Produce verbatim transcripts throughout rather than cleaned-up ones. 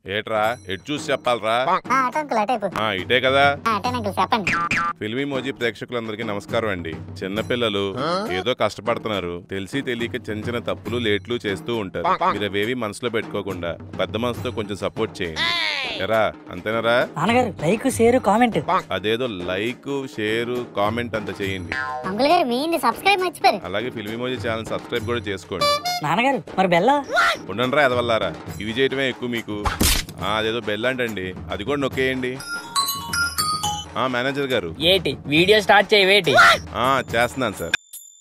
ఏట్రా ఎటు చూసి చెప్పాలరా? ఇటే కదా. ఫిల్మీమోజీ ప్రేక్షకులందరికీ నమస్కారం అండి. చిన్నపిల్లలు ఏదో కష్టపడుతున్నారు, తెలిసి తెలియక చిన్న చిన్న తప్పులు లేట్లు చేస్తూ ఉంటారు. మీరు అవేవి మనసులో పెట్టుకోకుండా పెద్ద మనసుతో కొంచెం సపోర్ట్ చేయండి. ఎరా అంతేనరా? లైక్ షేర్ కామెంట్ అదేదో లైక్ షేర్ కామెంట్ అంత చేయండి. అలాగే ఫిల్మీమోజీ ఛానల్ సబ్స్క్రైబ్ కూడా చేసుకోండి. నాన్నగారు మరి బెల్ల ఉండండిరా ఎదవల్లారా, ఇవి చేయటమే ఎక్కువ మీకు. అదేదో బెల్ అంటండి, అది కూడా నొక్కేయండి. ఆ మేనేజర్ గారు ఏంటి వీడియో స్టార్ట్ చేయవేటి? చేస్తున్నాను సార్.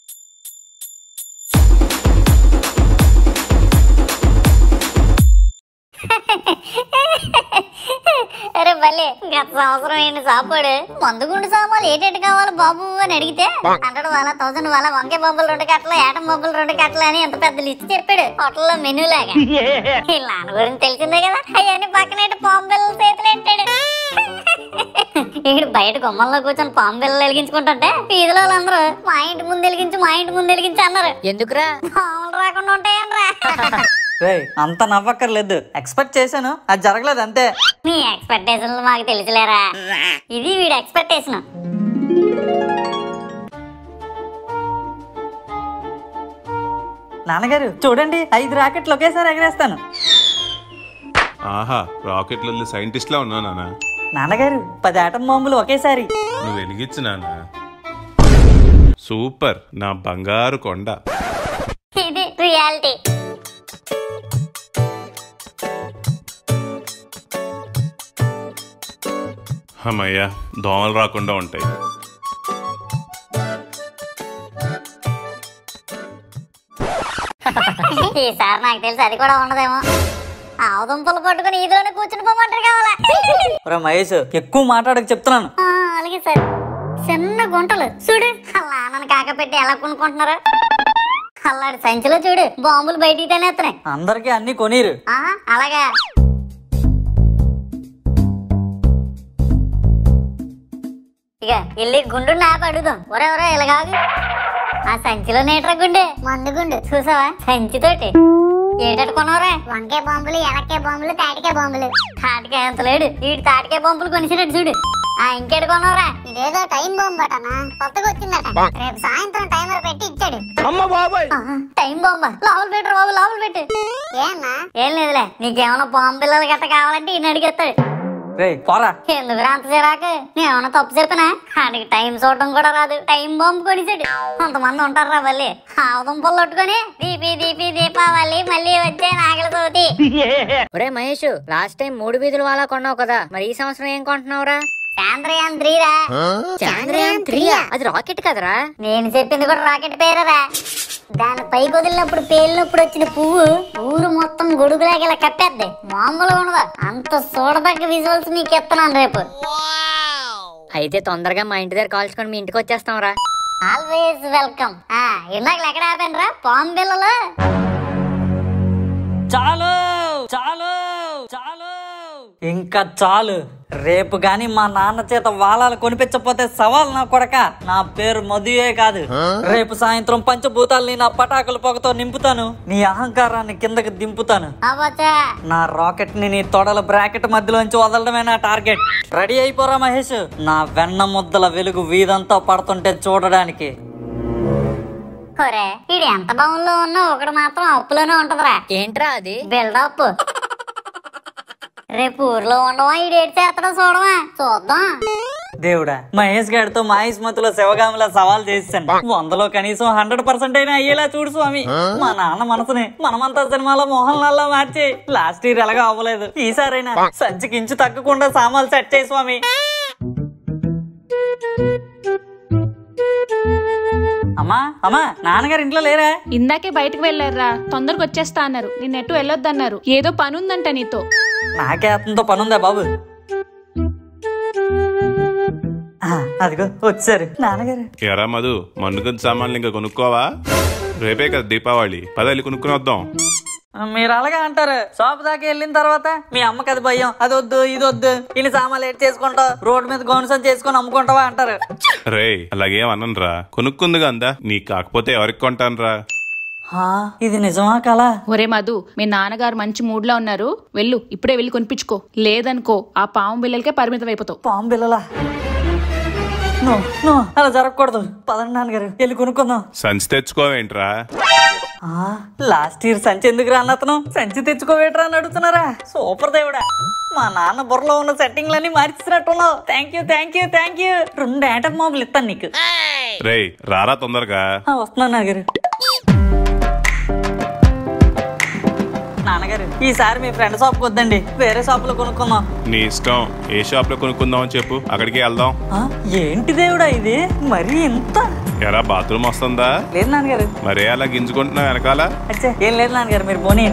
అరే భలే, గత సంవత్సరం ఏంటి సాపాడు మందుగుండు సామాన్లు ఏటేటి కావాలి బాబు అని అడిగితే హండ్రెడ్ వాళ్ళ థౌసండ్ వాళ్ళ వంకాయ బొబ్బలు రెండు కట్టలు ఏటం బొబ్బలు రెండు కట్టలు అని ఎంత పెద్ద లిస్ట్ చెప్పాడు హోటల్లో మెనూ లాగా. నాన్న గురించి తెలిసిందే కదా, అవన్నీ పక్కన పాము బిల్లలు చేతులు పెట్టాడు. ఇక్కడ బయట గుమ్మంలో కూర్చొని పాము బిల్లలు వెలిగించుకుంటుంటే వీధిలో వాళ్ళందరూ మా ఇంటి ముందు వెలిగించు మా ఇంటి ముందు వెలిగించు అన్నారు. ఎందుకురా? పాములు రాకుండా ఉంటాయనరా. అంత నవ్వక్కర్లేదు, ఎక్స్పెక్ట్ చేశాను, అది జరగలేదు అంతే. నీ ఎక్స్పెక్టేషన్లు మాకు తెలుసులేరా, ఇది వీడి ఎక్స్పెక్టేషన్. నాన్నగారు చూడండి, ఐదు రాకెట్లు ఒకేసారి ఎగరేస్తాను. ఆహా, రాకెట్లలో సైంటిస్ట్ లా ఉన్నా నాన్న. నాన్నగారు పది ఆటం బాంబులు ఒకేసారి. నువ్వు వెలిగించు నాన్న. సూపర్, నా బంగారు కొండ. ఇది రియాలిటీ. అమ్మయ్యా, దోమలు రాకుండా ఉంటాయి. ఈసారి నాకు తెలిసి అది కూడా ఉండదేమో. ఆవుదుంపలు పట్టుకుని ఈలోనే కూర్చుని పోమంటారు కావాలా? మహేష్ ఎక్కువ మాట్లాడక చెప్తున్నాను. అలాగే సార్. చిన్న గుంటలు చూడు, అలా నన్ను కాకపెట్టి ఎలా కొనుక్కుంటున్నారు. అల్లాడి సంచిలో చూడు బాంబులు బయటికి తినేస్తున్నాయి. అందరికి అన్ని కొనిరు. అలాగా ఇక వెళ్ళి గుండు నాపి అడుగుదాం. ఒరే ఒరే ఇలాగాగు, ఆ సంచిలో నేట్రా గుండె మందు గుండు చూసావా? సంచితోటి ఏటట్టు కొనవరా? వంకాయ బాంబులు, ఎనక్కాయ బాంబులు, తాటికాయ బాంబులు. తాటికాయ అంత లేడు, వీడి తాటికాయ బాంబులు కొనిసినట్టు చూడు. ఆ ఇంకేడు కొనవరా? ఇదేదో టైం బాంబు అటనా, కొత్తగా వచ్చిందట. రేపు సాయంత్రం టైమర్ పెట్టి ఇచ్చాడు. టైం బాంబా? లోపల పెట్టరు బాబు, లోపల పెట్టు. ఏమన్నా? ఏం లేదులే, నీకేమన్నా బాంబు పిల్లలు గట్ట కావాలంటే ఈయన అడిగేస్తాడు. ఎందుకు అంత చిరాకు? నేమన్నా తప్పు చెప్పినా? ఆడికి టైం చూడటం కూడా రాదు, టైం బాంబు కొనిసాడు. కొంతమంది ఉంటారా మళ్ళీ ఆవుదుంపలు పట్టుకొని దీపి దీపి దీపావళి మళ్ళీ వచ్చే నాగల చవితి. ఒరే మహేష్, లాస్ట్ టైం మూడు వీధులు వాళ్ళ కొన్నావు కదా, మరి ఈ సంవత్సరం ఏం కొంటున్నావురా? చాంద్రయాన్ త్రీ రా. చాంద్రయాన్ త్రీ? అది రాకెట్ కదరా? నేను చెప్పింది కూడా రాకెట్ పేరరా. దాని పైకి వదిలినప్పుడు పేలినప్పుడు వచ్చిన పువ్వు ఊరు మొత్తం గొడుగులాగా ఇలా కప్పేద్ది. మామూలుగా ఉండదా, అంత చూడదగ్గ విజువల్స్ మీకు ఇస్తున్నాను రేపు. అయితే తొందరగా మా ఇంటి దగ్గర కాల్చుకొని మీ ఇంటికి వచ్చేస్తాం రా. Always welcome. ఇందాక ఎక్కడ ఆపాను రా? పాము బిల్లలు. చాలు చాలు చాలు, ఇంకా చాలు. రేపు గాని మా నాన్న చేత వాలాలు కొనిపించకపోతే సవాల్ నా కొడక. నా పేరు మధుయే కాదు, రేపు సాయంత్రం పంచభూతాల్ని నా పటాకుల పొగతో నింపుతాను, నీ అహంకారాన్ని కిందకి దింపుతాను. నా రాకెట్ ని నీ తొడల బ్రాకెట్ మధ్యలోంచి వదలడమే నా టార్గెట్. రెడీ అయిపోరా మహేష్, నా వెన్న ముద్దల వెలుగు వీధంతా పడుతుంటే చూడడానికి. ఇది ఎంత బాగుంలో ఉన్నా ఒకటి మాత్రం అప్పులోనే ఉంటదిరా. ఏంట్రా అది? బిల్డప్. రేపు ఊర్లో ఉండవా, ఈడు ఏడు చేస్తాడో చూడవా, చూద్దాం. దేవుడా, మహేష్ గారితో మాహిష్మతిలో శివగామిలా సవాల్ చేశాను. వందలో కనీసం హండ్రెడ్ పర్సెంట్ అయినా అయ్యేలా చూడు స్వామి. మా నాన్న మనసుని మనమంతా సినిమాలో మోహన్ లాల్ లా మార్చి లాస్ట్ ఇయర్ ఎలాగో అవ్వలేదు, ఈసారైనా సంచికి ఇంచు తగ్గకుండా సామాన్లు సెట్ చేయి స్వామి. అమ్మా అమ్మా, నాన్నగారు ఇంట్లో లేరా? ఇందాకే బయటకు వెళ్లారా, తొందరగా వచ్చేస్తా అన్నారు. నిన్న ఎటు వెళ్ళొద్దన్నారు, ఏదో పని ఉందంట నీతో. నాకే అతనితో పనుందా బాబు? అదిగో వచ్చారు నాన్నగారు. ఎరా మధు, మన్నుగంత సామాన్లు ఇంకా కొనుక్కోవా? రేపే కదా దీపావళి, పదవి కొనుక్కుని వద్దాం. మీరు అలాగే అంటారు, షాప్ దాకా వెళ్ళిన తర్వాత మీ అమ్మకి అది భయం, అది వద్దు ఇది వద్దు, ఇన్ని సామాన్లు ఎట్ చేసుకుంటావు, రోడ్డు మీద గౌన్సం చేసుకుని అమ్ముకుంటావా అంటారు. రే అలాగేం అనరా, కొనుక్కుందిగా అందా, నీకు కాకపోతే ఎవరికి కొంటాను రా. హా, ఇది నిజమా కలా? ఒరే మధు, మీ నాన్నగారు మంచి మూడ్ లో ఉన్నారు, వెళ్ళు ఇప్పుడే వెళ్ళి కొనిపించుకో. లేదనుకో ఆ పాము బిల్లలకే పరిమితం అయిపోతావు. పాము బిల్లలా? నో నో, అలా జరగకూడదు. పదండి నాన్నగారు, వెళ్ళి కొనుక్కుందాం. సంచి తెచ్చుకోవేంట్రా? లాస్ట్ ఇయర్ సంచి ఎందుకు రా అతను? సంచి తెచ్చుకోవేట్రా అని అడుగుతున్నారా? సూపర్ దేవుడా, మా నాన్న బుర్రలో ఉన్న సెట్టింగ్లన్నీ మార్చినట్టున్నావు. Thank you thank you thank you. రెండు ఆటం మామూలు ఇస్తాను నీకు. రేయ్ రారా తొందరగా. వస్తున్నాను నాన్నగారు. నాన్నగారు, ఈసారి మీ ఫ్రెండ్ షాప్ వద్దండి, వేరే షాప్ లో కొనుక్కుందాం. నీ ఇష్టం, ఏ షాప్ లో కొనుక్కుందాం అని చెప్పు, అక్కడికి వెళ్దాం. ఏంటి దేవుడా ఇది మరీ ఇంత? ఎరా బాత్రూమ్ వస్తుందా? లేదు నాన్నగారు. మరే అలా గింజుకుంటున్నావు వెనకాల? అచ్చా ఏం లేదు నాన్నగారు, మీరు పోనీ.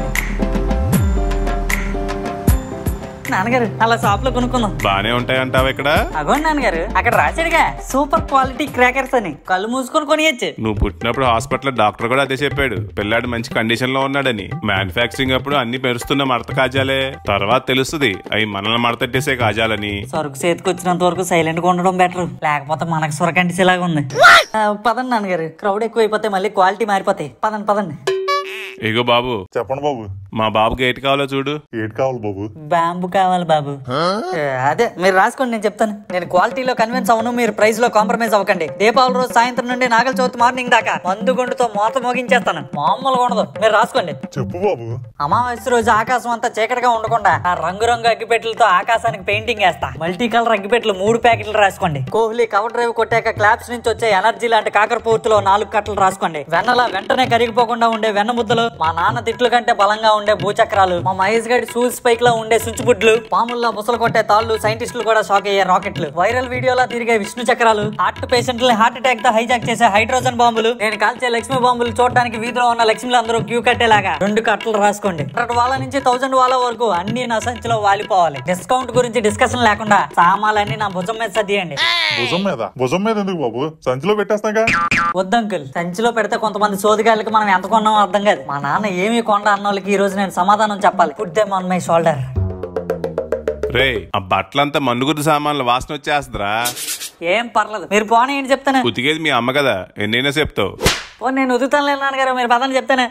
నాన్నగారు అలా షాప్ లో కొనుక్కుందాం. బానే ఉంటాయంటావా ఇక్కడ? అగోండి నాన్నగారు, అక్కడ రాశాడుగా సూపర్ క్వాలిటీ క్రాకర్స్ అని. కళ్ళు మూసుకొని కొనియచ్చు. నువ్వు పుట్టినప్పుడు హాస్పిటల్ డాక్టర్ కూడా అదే చెప్పాడు, పిల్లాడు మంచి కండిషన్ లో ఉన్నాడని. మ్యానుఫాక్చరింగ్ అప్పుడు అన్ని మెరుస్తున్న మడత కాజాలే, తర్వాత తెలుస్తుంది అవి మనల్ని మడతట్టేసే కాజాలని. సరుకు చేతికి వచ్చినంత వరకు సైలెంట్ గా ఉండడం బెటర్, లేకపోతే మనకు సొరకంటిసి లాగా ఉంది. పదండి నాన్నగారు, క్రౌడ్ ఎక్కువ అయిపోతే మళ్ళీ క్వాలిటీ మారిపోతాయి. పదండి పదండి. ఇగో బాబు. చెప్పండి బాబు. మా బాబుకి ఏటి కావాలో చూడు. ఏటి కావాలి బాబు? బ్యాంబు కావాలి బాబు. అదే మీరు రాసుకోండి, నేను చెప్తాను. నేను క్వాలిటీలో కన్విన్స్ అవను, మీరు ప్రైస్ లో కాంప్రమైజ్ అవ్వకండి. దీపావళి రోజు సాయంత్రం నుండి నాగల చవితి మార్నింగ్ దాకా మందు గుండుతో మోత మోగించేస్తాను. మామూలుగా ఉండదు, మీరు రాసుకోండి. చెప్పు బాబు. అమావాస్య రోజు ఆకాశం అంతా చీకటిగా ఉండకుండా ఆ రంగురంగు అగ్గిపెట్లతో ఆకాశానికి పెయింటింగ్ వేస్తా. మల్టీ కలర్ అగ్గిపెట్లు మూడు ప్యాకెట్లు రాసుకోండి. కోహ్లీ కవర్ డ్రైవ్ కొట్టాక క్లాప్స్ నుంచి వచ్చే ఎనర్జీ లాంటి కాకరపూర్తిలో నాలుగు కట్టలు రాసుకోండి. వెన్నలా వెంటనే కరిగిపోకుండా ఉండే వెన్న ముద్దలు, మా నాన్న తిట్లు కంటే బలంగా ఉండే భూచక్రాలు, మా మహేష్ గడి షూస్ స్పైక్ లో ఉండే సుంచుబుడ్లు, పాముల్లో బుసలు కొట్టే తాళ్లు, సైంటిస్టులు కూడా షాక్ అయ్యే రాకెట్లు, వైరల్ వీడియోలా తిరిగే విష్ణు చక్రాలు, హార్ట్ పేషెంట్లని హార్ట్ అటాక్ తో హైజాక్ చేసే హైడ్రోజన్ బాంబులు, నేను కాల్చే లక్ష్మీ బాంబులు చూడడానికి వీధిలో ఉన్న లక్ష్మీలు అందరూ క్యూ కట్టేలాగా రెండు కట్టలు రాసుకోండి. హండ్రెడ్ వాళ్ళ నుంచి థౌసండ్ వాళ్ళ వరకు అన్ని నా సంచిలో వాలిపోవాలి. డిస్కౌంట్ గురించి డిస్కషన్ లేకుండా సామాన్లన్నీ నా భుజం మీద సర్దియండి. భుజం మీద? భుజం మీద ఎందుకు బాబు? సంచిలో పెట్టేస్తాగా. వద్దంకుల్, సంచిలో పెడితే కొంతమంది సోదిగాళ్ళకి మనం ఎంత కొన్నామో అర్థం కాదు. మా నాన్న ఏమి కొండ అన్న వాళ్ళకి ఈ రోజు నేను సమాధానం చెప్పాలి. Put them on my shoulder. రే ఆ బట్టలంతా మన్నుగురు సామాన్లు వాసన వచ్చేస్తుందిరా. ఏం పర్లేదు, మీరు పోనీ ఏంటి చెప్తాను. ఉతికేది మీ అమ్మ కదా, ఎన్నైనా చెప్తావు. పో, నేను ఉతుకుతాను లేదు నాన్నగారు, మీరు పదని చెప్తాను.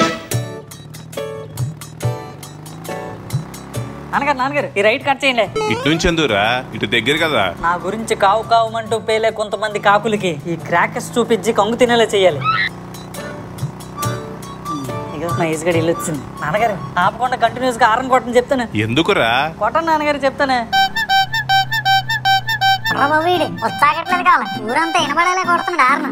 నాన్నగారు నాన్నగారు ఈ రైట్ కట్ చేయండి. ఇటు నుంచి ఎందురా? ఇటు దగ్గర కదా. నా గురించి కావు కావుమంటూ పేలే కొంతమంది కాకులకి ఈ క్రాకర్స్ చూపించి కంగు తినేలా చేయాలి. మహేష్ గడి ఇల్లు వచ్చింది. నాన్నగారు ఆపకుండా కంటిన్యూస్ గా ఆరం కొట్టని చెప్తాను. ఎందుకురా? కొట్టండి నాన్నగారు, చెప్తాను. వచ్చాగట్లేదు కావాలి, ఊరంతా వినబడేలా కొడుతున్నాడు ఆరణ.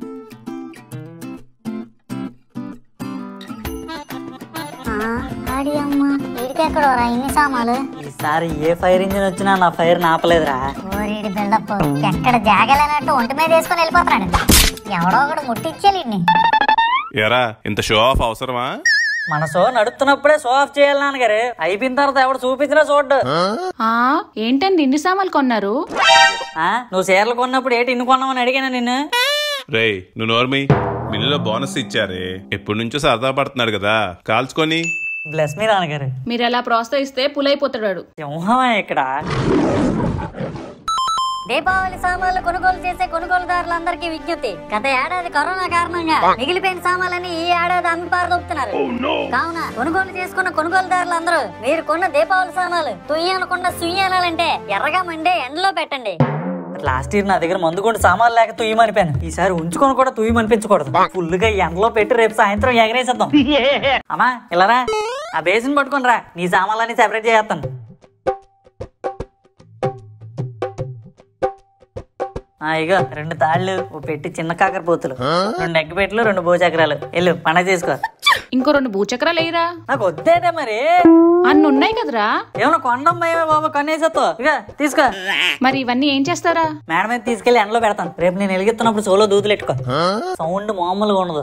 ఇన్ని సామాలు ఈసారి ఏ ఫైర్ ఇంజిన్ వచ్చినా నా ఫైర్ నాపలేదురా. ఓరీడి బిల్డప్ ఎక్కడ జాగలేనట్టు ఒంటి మీద వేసుకొని వెళ్ళిపోతున్నాడు. ఎవడో ఒకడు ముట్టిచ్చేయాలి. ఎరా ఇంత షో ఆఫ్ అవసరమా? మన షో నడుపుతున్నప్పుడే షో ఆఫ్ చేయాలి నాన్నగారు, అయిపోయిన తర్వాత ఎవడు చూపించినా చూడ్డు. ఆ ఏంటండి ఇన్ని సామాన్లు కొన్నారు? నువ్వు చీరలు కొన్నప్పుడు ఏంటి ఇన్ని కొన్నామని అడిగానా నిన్ను? రేయ్ నువ్వు నోర్మి, మిల్లులో బోనస్ ఇచ్చారే, ఎప్పటి నుంచో సరదా పడుతున్నాడు కదా, కాల్చుకొని. బ్లెస్ మీ నాన్నగారు. మీరు ఎలా ప్రోత్సహిస్తే పులైపోతాడు. సింహమే ఇక్కడ. దీపావళి సామాన్లు కొనుగోలు చేసే కొనుగోలుదారులందరికీ విజ్ఞప్తి. గత ఏడాది కరోనా కారణంగా మిగిలిపోయిన సామాన్లని ఈ ఏడాది అమ్మి పారదొప్పుతున్నారు. కావున కొనుగోలు చేసుకున్న కొనుగోలుదారులందరూ మీరు కొన్న దీపావళి సామాన్లు తుయ్యి అనకుండా సుయ్యి అనాలంటే ఎర్రగా మండే ఎండలో పెట్టండి. లాస్ట్ ఇయర్ నా దగ్గర మందు కొండ సామాన్లు లేక తుయ్యమనిపోయాను. ఈసారి ఉంచుకొని కూడా తుయ్యమనిపించకూడదు. ఫుల్ గా ఎండలో పెట్టి రేపు సాయంత్రం ఎగరేసేద్దాం. అమ్మా ఇలారా, ఆ బేసిన్ పట్టుకుని రా, నీ సామాన్లన్నీ సెపరేట్ చేస్తాను. ఇగో రెండు తాళ్ళు, ఓ పెట్టి చిన్న కాకరపోతులు, రెండు ఎగ్గు పెట్టలు, రెండు భూచక్రాలు. వెళ్ళు పండగ చేసుకో. ఇంకో రెండు భూచక్రాలు వేయరా? నాకు వద్దేదే మరి, అన్ని ఉన్నాయి కదరా. ఏమన్నా కొండమ్మయ్యా బాబా, కన్నేసేతో. ఇక తీసుకో. మరి ఇవన్నీ ఏం చేస్తారా? మేడ మీద తీసుకెళ్లి ఎండలో పెడతాను. రేపు నేను ఎలిగిస్తున్నప్పుడు సోలో దూతులు ఎట్టుకో. సౌండ్ మామూలుగా ఉండదు.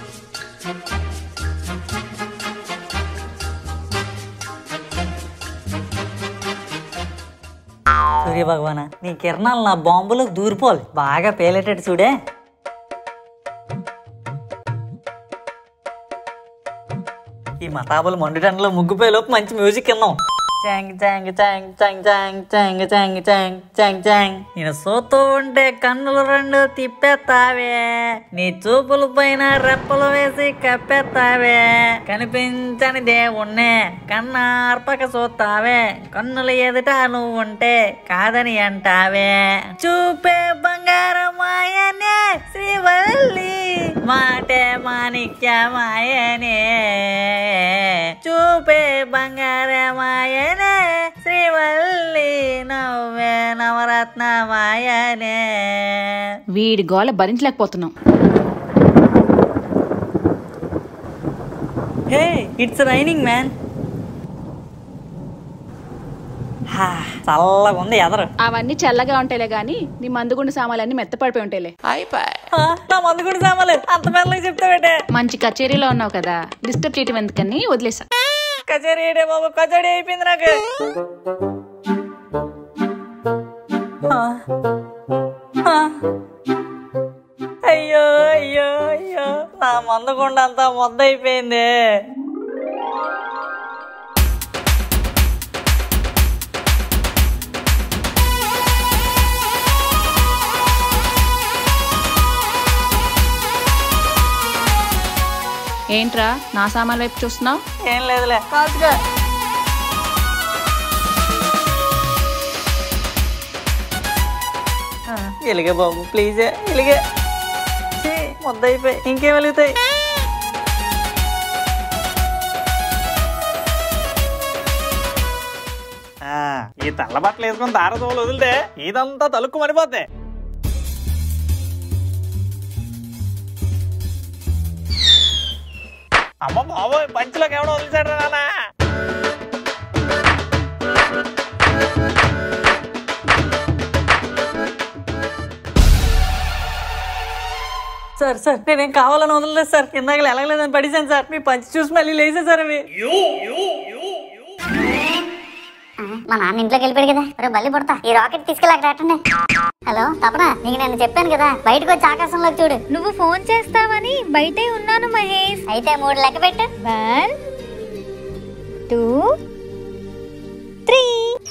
సూర్య భగవానా, నీ కిరణాలు నా బాంబులకు దూరిపోవాలి, బాగా పేలేటట్టు చూడే. ఈ మతాబులు మండుటంలో ముగ్గుపోయే లోపు మంచి మ్యూజిక్ విన్నాం. చాంగ్ చాంగ్ చాంగ్ చాంగ్ చాంగ్ చాంగ్ చాంగ్ చాంగ్ చాంగ్ చాంగ్. నేను చూస్తూ ఉంటే కన్నులు రెండు తిప్పేస్తావే, నీ చూపుల పైన రెప్పలు వేసి కప్పేస్తావే, కనిపించని దేవుణ్ణే కన్నార్పక చూస్తావే, కన్నుల ఎదుట నువ్వు ఉంటే కాదని అంటావే. చూపే బంగారమాయనే శ్రీవల్లి, మాటే మాణిక్యమాయనే, చూపే బంగారమాయనే శ్రీవల్లి, నవ్వే నవరత్నమాయనే. వీడి గోల భరించలేకపోతున్నాం. Hey, it's raining man. చల్లగా ఉంది ఎదరు. అవన్నీ చల్లగా ఉంటాయిలే గాని నీ మందుగుండు సామాన్లన్నీ మెత్తపడిపోయి ఉంటాయిలే. నా మందుగుండు సామాన్లు అంత మెల్లగా చెప్తావేటే. మంచి కచేరీలో ఉన్నావు కదా, డిస్టర్బ్ చేయటం ఎందుకని వదిలేసా. కచేరీ ఏడే బాబు, కచేరీ అయిపోయింది నాకు. అయ్యో అయ్యో అయ్యో, నా మందుగుండ అంతా మొద్దయిపోయింది. ఏంట్రా నా సామాన్ వైపు చూస్తున్నావు? ఏం లేదులే, కాదుగా. వెలిగే బాబు, ప్లీజే వెలిగే. మొద్దయిపోయి ఇంకేం వెలుగుతాయి. ఈ తెల్ల బట్టలు వేసుకుని దారదోలు వదిలితే ఇదంతా తలుక్కు మరిపోద్ది. అమ్మ బాబోయ్, పంచులోకి ఎవడో వదిలిచాడు నానా. సార్ సార్ నేనేం కావాలని వదలలేదు సార్, ఇందాక ఎలాగలేదని పడిసాను సార్. మీ పంచి చూసి మళ్ళీ లేసే సార్ అవి. మా నాన్న ఇంట్లోకి వెళ్ళిపోయాడు కదా, రే బల్లి పడతా, ఈ రాకెట్ తీసుకెళ్ళాక రాటండి. హలో తపన, నీకు నేను చెప్పాను కదా బయటకు వచ్చి ఆకాశంలోకి చూడు. నువ్వు ఫోన్ చేస్తావని బయటే ఉన్నాను మహేష్. అయితే మూడు లెక్క పెట్టు. One two three.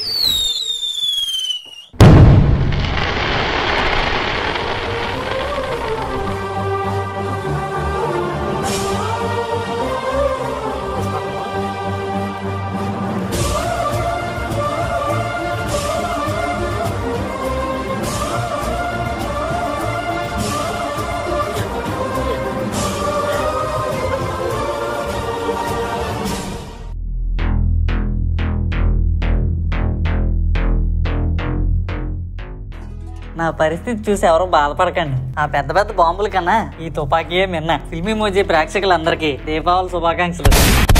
నా పరిస్థితి చూసి ఎవరో బాధపడకండి. ఆ పెద్ద పెద్ద బాంబుల కన్నా ఈ తుపాకీయే మిన్న. ఫిల్మీ మోజీ ప్రేక్షకులందరికీ దీపావళి శుభాకాంక్షలు.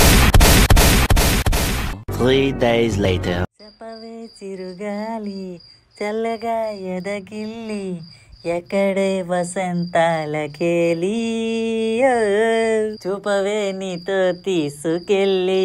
చెప్పవే చిరుగాలి చల్లగా ఎదగిల్లి, ఎక్కడే వసంతాలకేలి, చూపవే నీతో తీసుకెళ్ళి.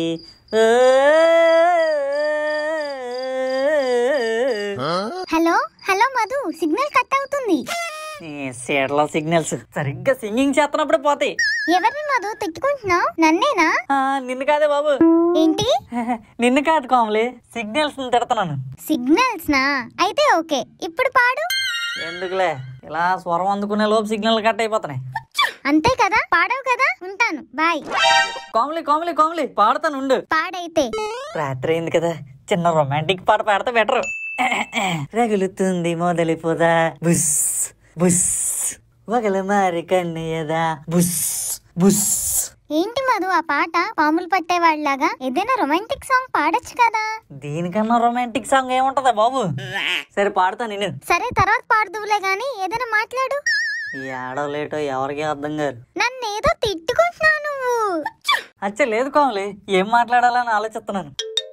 Hello hello Madhu, signal cut అవుతుంది. సీడలో సిగ్నల్స్ సరిగ్గా సింగింగ్ చేస్తున్నప్పుడు పోతాయి. ఎవరిని మధు తిట్టుకుంటున్నావు? నన్నేనా? నిన్ను కాదే బాబు. ఏంటి? నిన్ను కాదు కోమలి, సిగ్నల్స్ తిడుతున్నాను. సిగ్నల్స్ నా? అయితే ఓకే, ఇప్పుడు పాడు. ఎందుకులే, ఇలా స్వరం అందుకునే లోపు సిగ్నల్ కట్ అయిపోతున్నాయి. అంతే కదా, పాడవు కదా, ఉంటాను, బాయ్. కోమలి కోమలి కోమలి పాడతాను ఉండు. పాడైతే. రాత్రి అయింది కదా, చిన్న రొమాంటిక్ పాట పాడితే బెటర్. రగులుతుంది మొదలి పొదా, బుస్ బుస్ వగల మారి కన్నయ్యదా, బుస్ బుస్. ఏంటి మధు ఆ పాట? పాములు పట్టేవాళ్ళలాగా ఏదైనా రొమాంటిక్ సాంగ్ పాడొచ్చు కదా. దీనికన్నా రొమాంటిక్ సాంగ్ ఏముంటదా బాబు? సరే పాడుతా నేను. సరే తర్వాత పాడుదువులే గానీ ఏదైనా మాట్లాడు. ఈ ఆడలేటో ఎవరికి అర్థం కాదు. నన్నేదో తిట్టుకుంటున్నావు నువ్వు. అచ్చే లేదు కోమలి, ఏం మాట్లాడాలని ఆలోచిస్తున్నాను.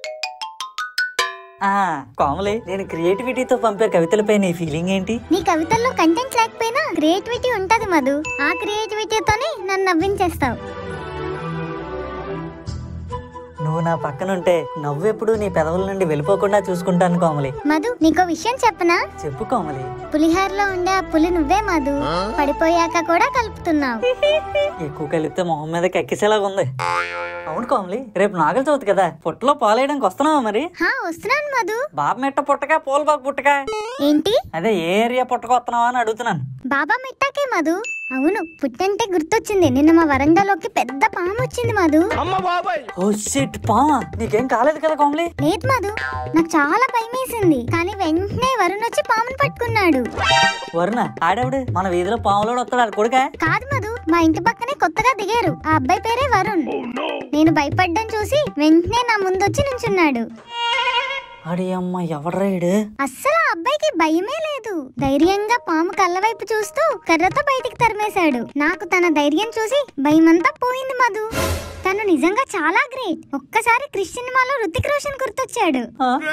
ఆ కోమలి, నేను క్రియేటివిటీతో పంపే కవితలపై నీ ఫీలింగ్ ఏంటి? నీ కవితల్లో కంటెంట్ లేకపోయినా క్రియేటివిటీ ఉంటది మధు. ఆ క్రియేటివిటీతోనే నన్ను నవ్వించేస్తావు. నువ్వు నా పక్కనుంటే నవ్వెప్పుడు నీ పెదవుల నుండి వెళ్ళిపోకుండా చూసుకుంటాను కోమలి. మధు నీకో విషయం చెప్పనా? చెప్పు కోమలి. పులిహారలో ఉండే ఆ పులి నువ్వే మధు. పడిపోయాక కూడా కలుపుతున్నావు. ఎక్కువ కలిపితే మొహం మీద ఎక్కిసేలాగా ఉంది. అవును కోమలి, రేపు నాగల చవితి కదా, పుట్టలో పాలేయడానికి వస్తున్నావా మరి? హా వస్తున్నాను మధు. బాబు మెట్ట పుట్టక పోలు బాబు పుట్టక ఏంటి? అదే ఏ ఏరియా పుట్టకొస్తున్నావా అని అడుగుతున్నాను. బాబా మెట్టాకే మధు. అవును, పుట్టంటే గుర్తొచ్చింది. నిన్న మా వరండాలోకి పెద్ద పాము వచ్చింది మధు. Oh shit, పామా? నీకేం కాలేదు కదా కోమలి? లేదు మధు, నాకు చాలా భయమేసింది. కానీ వెంటనే వరుణ్ వచ్చి పాముని పట్టుకున్నాడు. వరుణ ఆడవిడు మన వీధిలో పాములోడు వస్తాడు కొడుక? కాదు మధు, మా ఇంటి పక్కనే కొత్తగా దిగారు. ఆ అబ్బాయి పేరే వరుణ్. నేను భయపడ్డం చూసి వెంటనే నా ముందొచ్చి నుంచున్నాడు. అడి అమ్మ, ఎవడ్రాయుడు? అస్సలు ఆ అబ్బాయికి భయమే లేదు. ధైర్యంగా పాము కళ్ళ వైపు చూస్తూ కర్రతో బయటికి తరిమేశాడు. నాకు తన ధైర్యం చూసి భయమంతా పోయింది మధు. తను నిజంగా చాలా గ్రేట్. ఒక్కసారి క్రిష్ సినిమాలో రుతిక్ రోషన్ గుర్తొచ్చాడు.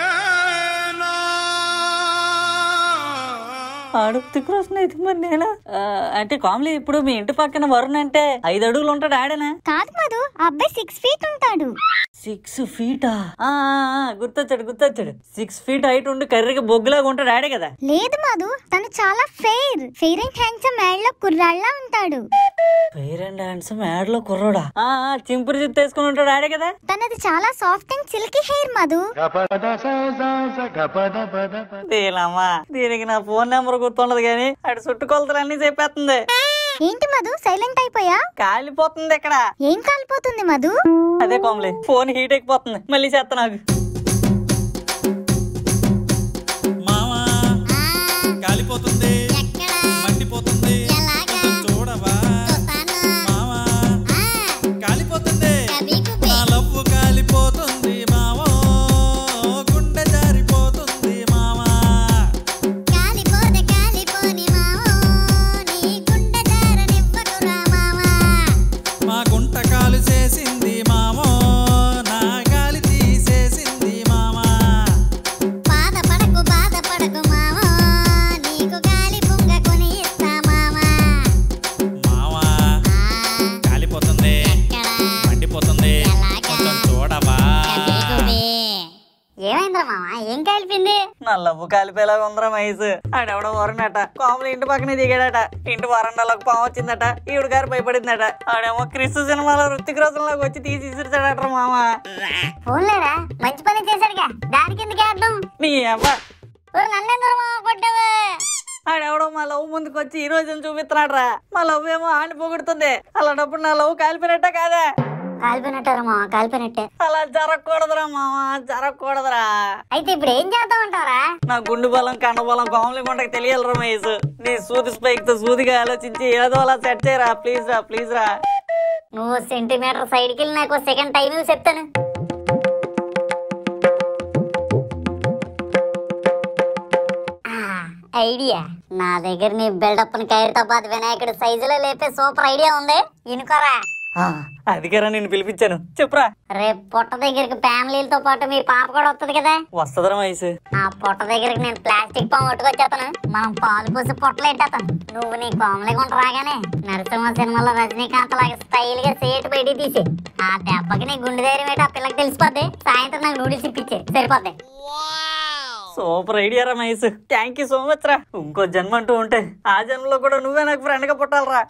ఆడుతున్న అయితే మరి నేనా? అంటే కామ్లీ, ఇప్పుడు మీ ఇంటి పక్కన వరుణ్ అంటే ఐదు అడుగులు ఉంటాడు ఆడనా? కాదు మధు, ఆ అబ్బాయి సిక్స్ ఫీట్ ఉంటాడు. సిక్స్ ఫీటా? గుర్తొచ్చాడు గుర్తొచ్చాడు. సిక్స్ ఫీట్ హైట్ ఉండి కర్రీగా బొగ్గులాగా ఉంటాడు ఆడే కదా? లేదు మధు, తను చాలా fair fair and handsome ad లో కుర్రాళ్ళ ఉంటాడు. ఫెయిర్ అండ్ హ్యాండ్సమ్ యాడ్ లో కుర్రోడా? చింపురు జుత్తు వేసుకుని ఉంటాడు ఆడే కదా? తనది చాలా soft and silky hair Madhu. దీనికి నా ఫోన్ నెంబర్ గుర్తుండదు కానీ అటు చుట్టుకొలతలు అన్ని చెప్పేస్తుంది. ఏంటి మధు సైలెంట్ అయిపోయా? కాలిపోతుంది ఇక్కడ. ఏం కాలిపోతుంది మధు? అదే కోమలి, ఫోన్ హీట్ ఎక్కిపోతుంది. మళ్ళీ చేస్తా నాకు. మావా కాలిపోతుంది, మండిపోతుంది, చూడవా మావా కాలిపోతుంది, నా లవ్వు కాలిపోతుంది మావా, గుండె జారిపోతుంది మావా. మా గుంట కాలు చేసింది మావా, నా గాలి తీసేసింది మావా. మావా కాలిపోతుంది, మండిపోతుంది, కొంచెం చూడవా. ఏమైందిరా మామ, ఏం కాలిపోయింది? నా లవ్వు కాలిపోయేలాగా ఉందరా మహేష్. ఆడెవడో వరుణట కోమలి ఇంటి పక్కనే దిగాడట. ఇంటి వరండాలోకి పాము వచ్చిందట. ఈవిడ గారు భయపడిందట. ఆడేమో క్రిస్ సినిమాలో రుతిక్ రోషన్ లాగా వచ్చి తీసి ఇసిరిచాడట మామ. ఫోన్లేరా, మంచి పని చేశాడుగా, దానికి ఎందుకు ఆడడం? నీ అవ్వ, నన్నెందరు మామ కొట్టావు? ఆడెవడో మా లవ్ ముందుకు వచ్చి ఈ రోజుని చూపిస్తున్నాడరా. మా లవ్ ఏమో ఆడి పొగుడుతుంది. అలాంటప్పుడు నా లవ్ కాలిపోయినట్ట కాదా? కాలిపోయినట్టారా మామ, కాలిపోయినట్టే. అలా జరగకూడదురా మామ, జరగకూడదురా. అయితే ఇప్పుడు ఏం చేద్దాం అంటారా? నా గుండు బలం కండ బలం కోమలి గుంటకి తెలియాలి రమేష్. నీ సూది స్పైక్ తో సూదిగా ఆలోచించి ఏదో అలా సెట్ చేయరా ప్లీజ్ రా ప్లీజ్ రా. నువ్వు సెంటీమీటర్ సైడ్కి వెళ్ళి నాకు సెకండ్ టైం చెప్తాను. ఐడియా నా దగ్గర నీ బిల్డప్ ని ఖైరతాబాద్ వినాయకుడు సైజులో లేపే సూపర్ ఐడియా ఉంది, ఇనుకోరా. అదిగారా నేను పిలిపించాను, చెప్పురా. రేపు పొట్ట దగ్గరికి ఫ్యామిలీలతో పాటు మీ పాప కూడా వస్తుంది కదా? వస్తుందా రమేష్? ఆ పొట్ట దగ్గరికి నేను ప్లాస్టిక్ పాము పట్టుకొచ్చేస్తాను. మనం పాలు పోసి పొట్టలు ఎట్టేస్తాను. నువ్వు నీ కోమలి గుంట రాగానే నరసింహ సినిమాలో రజనీకాంత్ లాగా స్టైల్ గా సేటు బయటికి తీసి ఆ దెబ్బకి నీ గుండె ధైర్యం ఏంటి ఆ పిల్లకి తెలిసిపోద్ది. సాయంత్రం నాకు నూడిల్స్ ఇప్పించే సరిపోద్ది. Super idea Ramesh, thank you so much రా. ఇంకో జన్మ అంటూ ఉంటే ఆ జన్మలో కూడా నువ్వే నాకు ఫ్రెండ్ గా పుట్టాలరా.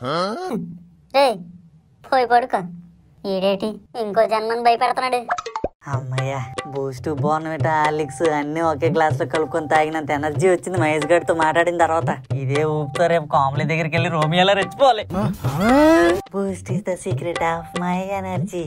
పోయి పడుకో. ఈడేటి ఇంకో జన్మని భయపెడుతున్నాడు. అమ్మయ్యా, బూస్ట్ బోర్నవిట హార్లిక్స్ అన్ని ఒకే గ్లాస్ లో కలుపుకొని తాగినంత ఎనర్జీ వచ్చింది మహేష్ గారితో మాట్లాడిన తర్వాత. ఇదే ఊపుతో రేపు కామెడీ దగ్గరికి వెళ్ళి రోమియోలా రెచ్చిపోవాలి. Boost is the secret of my energy.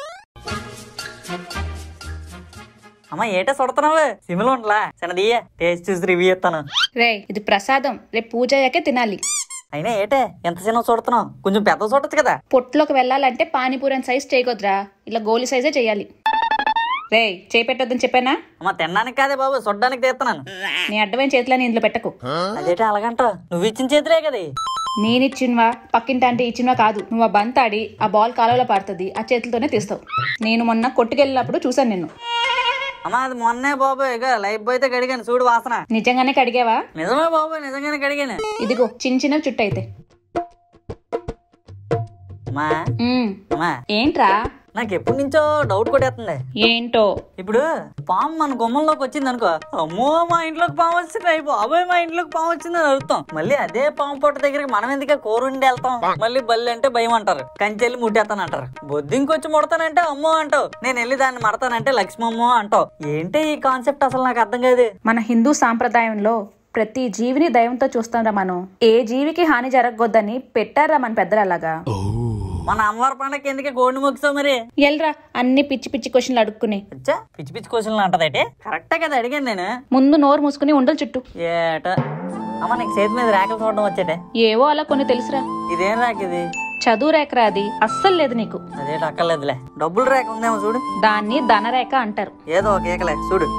అమ్మా ఏటా చూడుతున్నావు? సిమ్లో ఉండలా చిన్నదియ్య, టేస్ట్ చూసి రివ్యూ ఇస్తాను. రే ఇది ప్రసాదం, రేపు పూజ అయ్యాకే తినాలి. అయినా ఏటే ఎంత చిన్న చూడుతున్నావు? కొంచెం పెద్ద చూడొచ్చు కదా. పొట్టులోకి వెళ్ళాలంటే పానీపూరన్ సైజ్ చేయకొద్దురా, ఇలా గోలి సైజే చెయ్యాలి. రే చేయి పెట్టొద్దని చెప్పానా? అమ్మా తినడానికి కాదే బాబు, చూడ్డానికి తీస్తున్నాను. నీ అడ్డమైన చేతులని ఇందులో పెట్టకు. అదేటే అలాగంట, నువ్వు ఇచ్చిన చేతులే కదా. నేనిచ్చినవా పక్కింటి అంటే ఇచ్చినవా కాదు. నువ్వు ఆ బంత్ ఆడి ఆ బాల్ కాలువలో పడుతుంది, ఆ చేతులతోనే తీస్తావు. నేను మొన్న కొట్టుకెళ్ళినప్పుడు చూసాను నిన్ను. అమ్మా అది మొన్నే బాబు, ఇక లైఫ్ బాయ్ తో కడిగాను చూడు వాసన. నిజంగానే కడిగావా? నిజమే బాబు, నిజంగానే కడిగాను. ఇదిగో చిన్న చిన్న చుట్టు అయితే. అమ్మా ఉమ్, అమ్మా ఏంట్రా? నాకు ఎప్పటి నుంచో డౌట్ కొట్టేస్తుంది. ఏంటో? ఇప్పుడు పాము మన గుమ్మంలోకి వచ్చింది అనుకో, అమ్మో మా ఇంట్లోకి పాము వచ్చింది, అయిపో అబ్బాయి మా ఇంట్లోకి పాము వచ్చింది అని అడుగుతాం. మళ్ళీ అదే పాము పొట్ట దగ్గరికి మనం ఎందుకే కూరుండి వెళ్తాం. మళ్ళీ బల్లి అంటే భయం అంటారు, కంచెల్లి ముట్టేస్తాను అంటారు. బొద్దింకొచ్చి ముడతానంటే అమ్మో అంటావు, నేను వెళ్ళి దాన్ని మడతానంటే లక్ష్మమ్మో అంటావు. ఏంటి ఈ కాన్సెప్ట్ అసలు నాకు అర్థం కాదు. మన హిందూ సాంప్రదాయంలో ప్రతి జీవిని దైవంతో చూస్తాంరా మనం. ఏ జీవికి హాని జరగొద్దని పెట్టారా మన పెద్దలు అలాగా. మన అమ్మవారి పండగకి ఎందుకే గోండు మొక్కుతావు మరి? ఎల్రా అన్ని పిచ్చి పిచ్చి క్వశ్చన్లు అడుక్కుని. అచ్చా పిచ్చి పిచ్చి క్వశ్చన్లు అంటదైతే కరెక్టే కదా అడిగాను నేను. ముందు నోరు మూసుకుని ఉండలు చుట్టూ. ఏట అమ్మ నీకు చేతి మీద రేఖలు చూడడం వచ్చేటే? ఏవో అలా కొన్ని తెలుసురా. ఇదేం రేఖ ఇది? చదువు రేఖరా అది, అస్సలు లేదు నీకు. అదేట అక్కర్లేదులే, డబ్బులు రేఖ ఉందేమో చూడు. దాన్ని ధనరేఖ అంటారు. ఏదో ఒక ఏకలే చూడు.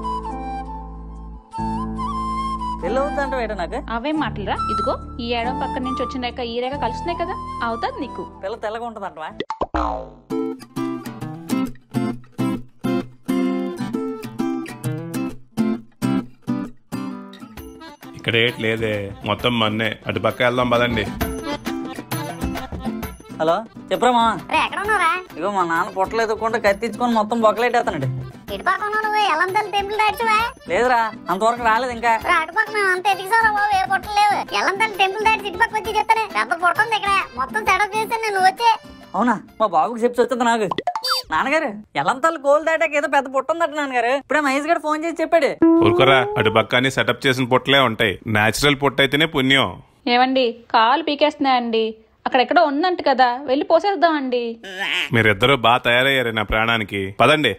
పెళ్ళి అవుతుందంటే ఏట నాకు? అవే మాటలురా. ఇదిగో ఈ ఏడవ పక్క నుంచి వచ్చిన రేఖ ఈ రేఖ కలుస్తున్నాయి కదా, అవుతుంది నీకు. పిల్ల తెల్లగా ఉంటుందంటవా? ఇక్కడ ఏట్ లేదే, మొత్తం మన్నే. అటు పక్క వెళ్దాం పదండి. హలో చెప్పరా మా? ఎక్కడ ఉన్నారా? ఇగో మా నాన్న పొట్టలు ఎదుక్కుంటే కత్తించుకొని మొత్తం బొక్కలెట్టేస్తానండి. ఇటుపక్కన నువ్వు ఎల్లంతల్లి టెంపుల్ దాటివా? లేదురా అంతవరకు రాలేదు ఇంకా. అటుపక్క మేము అంత ఎదిగిసారా బాబు, ఏ పొట్టలు లేవు. ఎల్లంతల్లి టెంపుల్ దాటి ఇటుపక్క వచ్చి చెప్తానే, పెద్ద పొట్ట ఉంది ఇక్కడ, మొత్తం సెటప్ చేస్తాను నేను వచ్చే. అవునా? మా బాబుకి చెప్పి వచ్చింది నాకు. నాన్నగారు ఎల్లంతల్లి గోల్ దాటాక ఏదో పెద్ద పొట్ట ఉందట నాన్నగారు. ఇప్పుడే మహేష్ గారు ఫోన్ చేసి చెప్పాడు. ఊరుకోరా, అటు పక్క అన్ని సెటప్ చేసిన పొట్టలే ఉంటాయి. నేచురల్ పొట్ట అయితేనే పుణ్యం. ఏవండి కాలు పీకేస్తున్నాయండి, అక్కడెక్కడో ఉందంట కదా, వెళ్ళి పోసేద్దామండి. మీరిద్దరూ బాగా తయారయ్యారు నా ప్రాణానికి. పదండి.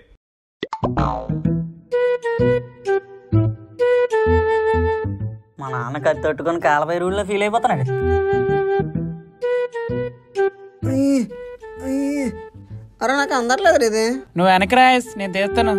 మా నాన్న కత్తి తట్టుకొని కాలపై రూల్లో ఫీల్ అయిపోతున్నాడు. అరే నాకు అందట్లేదు ఇది. నువ్వు వెనక రాయస్, నేను తీస్తాను.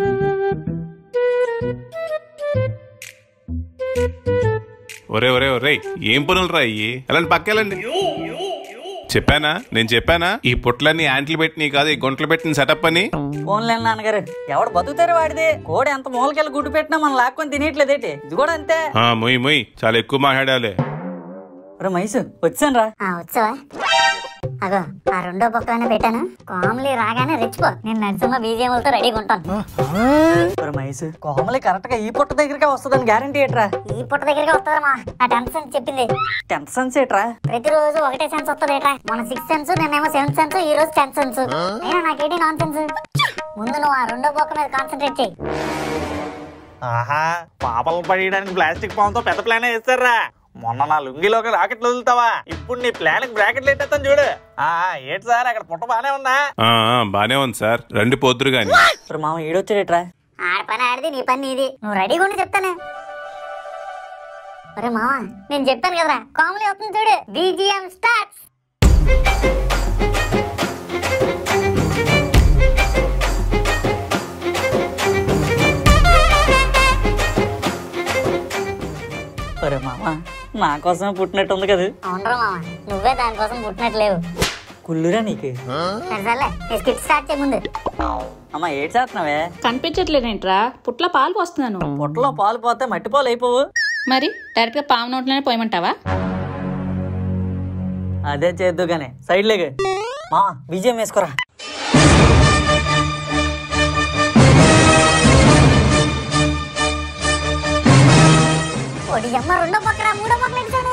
ఒరే ఒరే ఒరే ఏం పనులు రా అయ్యి? వెళ్ళండి పక్కెళ్ళండి. చెప్పానా నేను చెప్పానా ఈ పుట్లన్నీ యాంట్లు పెట్టినవి కాదు, ఈ గుంటలు పెట్టిన సెటప్ అని. ఫోన్లే నాన్నగారు, ఎవడు బతుకుతారు వాడిది. కోడి ఎంత మూలకెళ్ళి గుడ్డు పెట్టినా మనం లాక్కొని తినేయట్లేదేటి? ఇది కూడా అంతే. మొయ్ మొయ్ చాలా ఎక్కువ మాట్లాడాలి. మైసు వచ్చాను రా. వచ్చావా? అగో ఆ రెండో పక్కన పెట్టాను, కామ్లీ రాగానే రెచ్చిపో, నేను నరసింహ బీజేములతో రెడీగా ఉంటాను. మైసు కోమలి కరెక్ట్ గా ఈ పుట్ట దగ్గరకే వస్తుందని గ్యారంటీ ఏట్రా? ఈ పుట్ట దగ్గరకే వస్తుందమ్మా, నా టెన్త్ సెన్స్ చెప్పింది. టెన్త్ సెన్స్ ఏట్రా? ప్రతిరోజు ఒకటే సెన్స్ వస్తుంది ఏట్రా. మన సిక్స్త్ సెన్స్, నేనేమో సెవెంత్ సెన్స్, ఈ రోజు టెన్త్ సెన్స్. అయినా నాకేంటి నాన్ సెన్స్. ముందు నువ్వు ఆ రెండో పక్క మీద కాన్సన్ట్రేట్ చేయి. ఆహా, పాపలు పడేయడానికి ప్లాస్టిక్ పాముతో పెద్ద ప్లాన్ వేస్తారా. మొన్న నా లుంగిలోకి రాకెట్లు వదులుతావా, ఇప్పుడు నీ ప్లాన్ బ్రాకెట్లు ఎట్టేస్తాను చూడు. ఆ ఏంటి సార్ అక్కడ పుట్ట బానే ఉందా? బానే ఉంది సార్, రండి పోతురు గాని. మామ ఈడొచ్చాడేట్రా? ఆడ పని ఆడిది, నీ పని నీది. నువ్వు రెడీగా ఉండి చెప్తానే. అరే మామ నేను చెప్పాను కదరా, కామెడీ వస్తుంది చూడు. BGM starts. అరే మామ నా కోసమే పుట్టినట్టు ఉంది కదా? అవునరా మామ, నువ్వే దానికోసం పుట్టినట్లేవు. కుళ్ళురా నీకు. సరే స్కిట్ స్టార్ట్ చేయ ముందు. అమ్మా ఏడ్ చేస్తున్నావే? కనిపించట్లేదేంట్రా, పుట్ల పాలు పోస్తున్నాను. పుట్టలో పాలు పోతే మట్టి పాలు అయిపోవు. మరి డైరెక్ట్ గా పాము నోట్లోనే పోయమంటావా? అదే చేద్దు గానే, సైడ్ లేక మా విజయం వేసుకోరా. అమ్మ రెండో పక్కన మూడో పక్కన ఎడిచాను.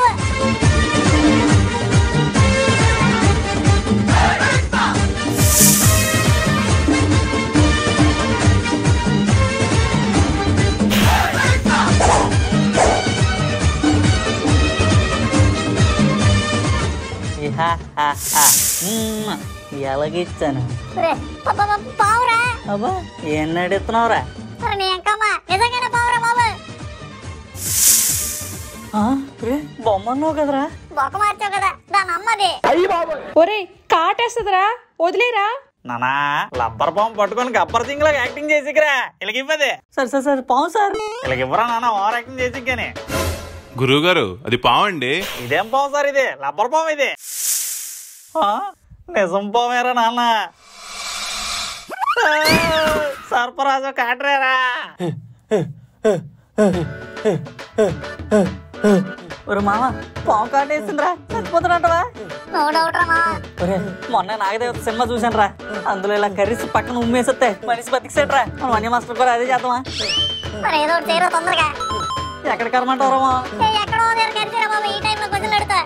ఎలాగిచ్చాను పావురా. అబ్బా ఏం నడుస్తున్నావురా? నిజంగానే పావురా బాబు. బొమ్మన్నావు కదరా? బొక్క మార్చావు కదా, దాని అమ్మది. ఒరే కాటేస్తుందిరా, వదిలేరా. నానా లబ్బర్ పాము పట్టుకొని గబ్బర్ సింగ్ లాగా యాక్టింగ్ చేసిరా. ఇలాగ ఇవ్వదే. సరే సరే సరే పావు సార్. ఇలాగ ఇవ్వరా నాన్న, ఓవర్ యాక్టింగ్ చేసి కానీ. గురువు గారు అది పాము అండి. ఇదేం పాము సార్, ఇది లబ్బర్ పాము. ఇది నిజం పామేరా నాన్న. సర్పరాజు కాటరేరా. ఒరు మామ పాము కాటేసిందిరా, చచ్చిపోతున్నట్టవా? నో డౌట్ రా మావా. ఒరే, మొన్న నాగదేవత సినిమా చూసాను రా, అందులో ఇలా కర్రీస్ పక్కన ఉమ్మేసేస్తే మనిషి బతికిసాడు రా. మనం అన్ని మాస్టర్ కూడా అదే చేద్దామా? మరి ఏదో ఒకటి చేయరా తొందరగా. ఎక్కడ కరమంటారమ్మా? ఏ, ఎక్కడో దగ్గర కరిచిరా బాబు, ఈ టైంలో క్వశ్చన్ అడుగుతా.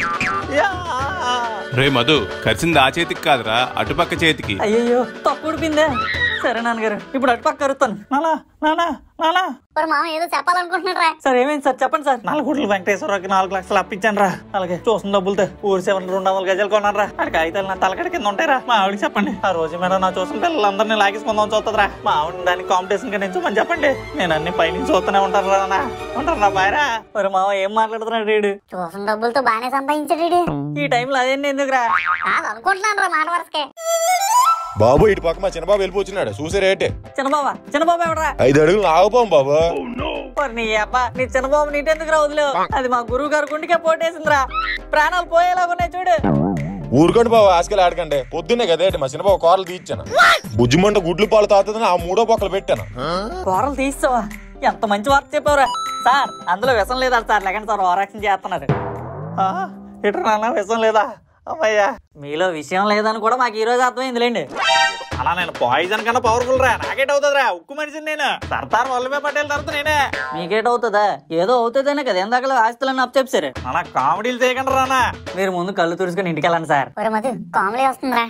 రే మధు, కరిచింది ఆ చేతికి కాదురా, అటుపక్క చేతికి. అయ్యయ్యో, తప్పు ఉడిపిందే. సరే నాన్నగారు, ఇప్పుడు అటు పక్క కరుస్తాను. నానా నానా నానా మరి మామ ఏదో చెప్పాలనుకుంటున్నాడు రా. సార్ ఏమైంది సార్, చెప్పండి సార్. నాలుగు కోట్ల వెంకటేశ్వరరావుకి నాలుగు లక్షలు అప్పించాను రా. అలాగే చూసిన డబ్బులతో ఊరి సెవెన్ రెండు వందల గజాలు కొన్నాను రా. అక్కడ కాగితాలు నా తలకడి కింద ఉంటాయి రా. మా ఆవిడకి చెప్పండి, ఆ రోజు మీద నా చూసిన పిల్లలందరినీ లాగేసుకుందాం చూస్తుంది రా. మా ఆవిడ దానికి కాంపిటీషన్ గా నించమని చెప్పండి. నేను అన్ని పైనుంచి చూస్తూనే ఉంటాను రా. నా ఉంటాను రా బాయ్ రా. మరి మామ ఏం మాట్లాడుతున్నాడు వీడు? చూసిన డబ్బులతో బాగానే సంపాదించాడు వీడు. ఈ టైంలో అదేంటి ఎందుకురా? కాదు అనుకుంటున్నాను రా, మాట వరసకే. బాబు ఇటు పక్క మా చిన్నబాబు వెళ్ళిపోతున్నాడు, చూసే రేటే. చిన్నబాబా? చిన్నబాబు ఎవడరా? ఐదు అడుగులు ఆగిపోం బాబు. మరి నీ అబ్బా, నీ చిన్నబాబు నీటెందుకు రా వదిలేవు? అది మా గురువు గారు గుండెకే పోటేసిందిరా. ప్రాణాలు పోయేలాగున్నాయి చూడు. ఊరుకోండి బాబు, ఆశకెళ్ళి ఆడకండి. పొద్దున్నే కదేంటి మా చిన్నబాబు కూరలు తీర్చాను. బుజ్జిమంట గుడ్లు పాలు తాగుతుందని ఆ మూడో పక్కలు పెట్టాను. కూరలు తీస్తావా? ఎంత మంచి వార్త చెప్పావురా. సార్, అందులో విషం లేదా సార్? లేకండి సార్, ఓవరాక్షన్ చేస్తున్నారు. ఇటు నాన్న విషయం లేదా? అమ్మయ్యా, మీలో విషయం లేదని కూడా మాకు ఈ రోజు అర్థమైందిలేండి. అలా నేను పాయిజన్ కన్నా పవర్ఫుల్ రా. నాకేట్ అవుతుంది రా, ఉక్కు మనిషిని నేను. సర్దార్ వల్లభాయ్ పటేల్ తర్వాత నేనే. మీకేటవుతుందా? ఏదో అవుతుందనే కదా ఎందాకలో ఆస్తులను అప్ చెప్పారు. అలా కామెడీలు చేయకండి రానా. మీరు ముందు కళ్ళు తుడుచుకుని ఇంటికి వెళ్ళండి సార్. ఒరే మధు, కామెడీ వస్తుందిరా.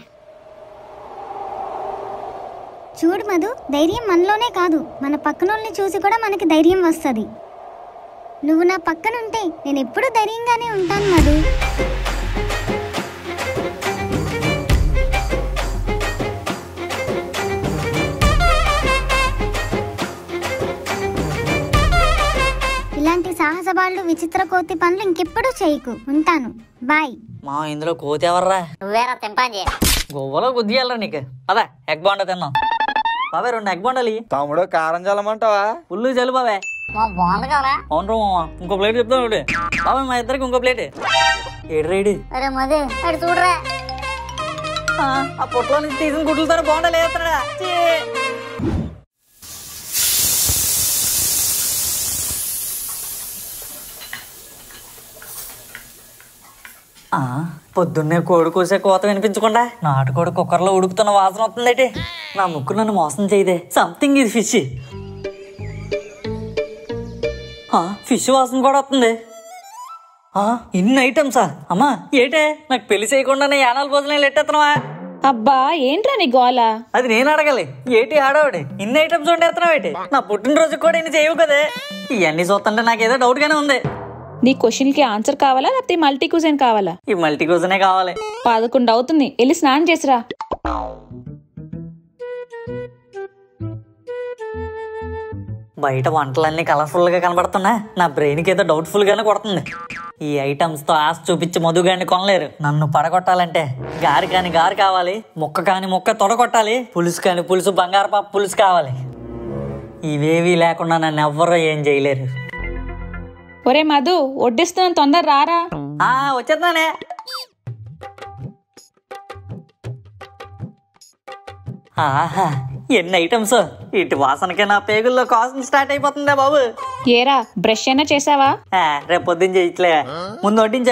చూడు మధు, ధైర్యం మనలోనే కాదు, మన పక్కనోళ్ళని చూసి కూడా మనకి ధైర్యం వస్తుంది. నువ్వు నా పక్కనుంటే నేను ఎప్పుడూ ధైర్యంగానే ఉంటాను మధు. ఇలాంటి సాహసబాళ్ళు, విచిత్ర కోతి పనులు ఇంకెప్పుడు చేయకు. ఉంటాను, బాయ్. మా ఇందులో కోతి ఎవర్రా? నువ్వేరా తెంపాజీ. గొవ్వలో గుద్దియాలరా నీకు. అదా ఎగ్ బాండా తిన్నాం. బాబాయ్ రెండు ఎగ్ బాండాలి. తమ్ముడు కారం చల్లమంటావా? పుల్లు చల్లు బాబాయ్. మా బాగుంది కదా. అవును మామ, ఇంకో ప్లేట్ చెప్తాను ఒకటి. బాబాయ్ మా ఇద్దరికి ఇంకో ప్లేట్. ఏడు రేడి. అరే మధు, అటు చూడరా. ఆ పొట్లో నుంచి తీసిన గుడ్లతో బాండా లేస్తాడా? పొద్దున్నే కోడి కోసే కోత వినిపించకుండా నాటుకోడి కుక్కర్లో ఉడుకుతున్న వాసన వస్తుందేటి. నా ముక్కు నన్ను మోసం చేయదే. సంథింగ్ ఇది ఫిష్. ఫిష్ వాసన కూడా వస్తుంది. ఇన్ని ఐటమ్సా? అమ్మా ఏటే, నాకు పెళ్లి చేయకుండానే యానాలు భోజనాలు ఎట్టేస్తున్నావా? అబ్బా ఏంట్రా నీ గోల? అది నేను అడగాలి. ఏటి ఆడవాడి ఇన్ని ఐటమ్స్ వండేస్తున్నావు ఏంటి? నా పుట్టినరోజు కూడా ఇన్ని చేయవు కదే. ఇవన్నీ చూస్తుంటే నాకేదో డౌట్ గానే ఉంది. నీ క్వశ్చన్ కి ఆన్సర్ కావాలా లేకపోతే మల్టీ క్వశ్చన్ కావాలా? ఈ మల్టీ క్వశ్చనే కావాలి. పదకొండు అవుతుంది, వెళ్ళి స్నానం చేసిరా. బయట వంటలన్నీ కలర్ఫుల్ గా కనబడుతున్నా నా బ్రెయిన్ కి ఏదో డౌట్ఫుల్ గానే కొడుతుంది. ఈ ఐటమ్స్ తో ఆశ చూపించి మధుగాన్ని కొనలేరు. నన్ను పడగొట్టాలంటే గారి కాని గారి కావాలి, ముక్క కాని ముక్క తొడగొట్టాలి, పులుసు కాని పులుసు బంగారు పాప పులుసు కావాలి. ఇవేవి లేకుండా నన్ను ఎవ్వరూ ఏం చేయలేరు. ఒరే మధు, వడ్డిస్తున్నాను, తొందర రారా. ఆ వచ్చేద్దానే. ఆహా ఎన్ని ఐటమ్స్. ఇటు వాసనకే నా పేగుల్లో కాసం స్టార్ట్ అయిపోతుందే బాబు. ఏరా బ్రష్ అయినా చేసావా? రేపు పొద్దున్న చేయట్లే, ముందు వడ్డించా.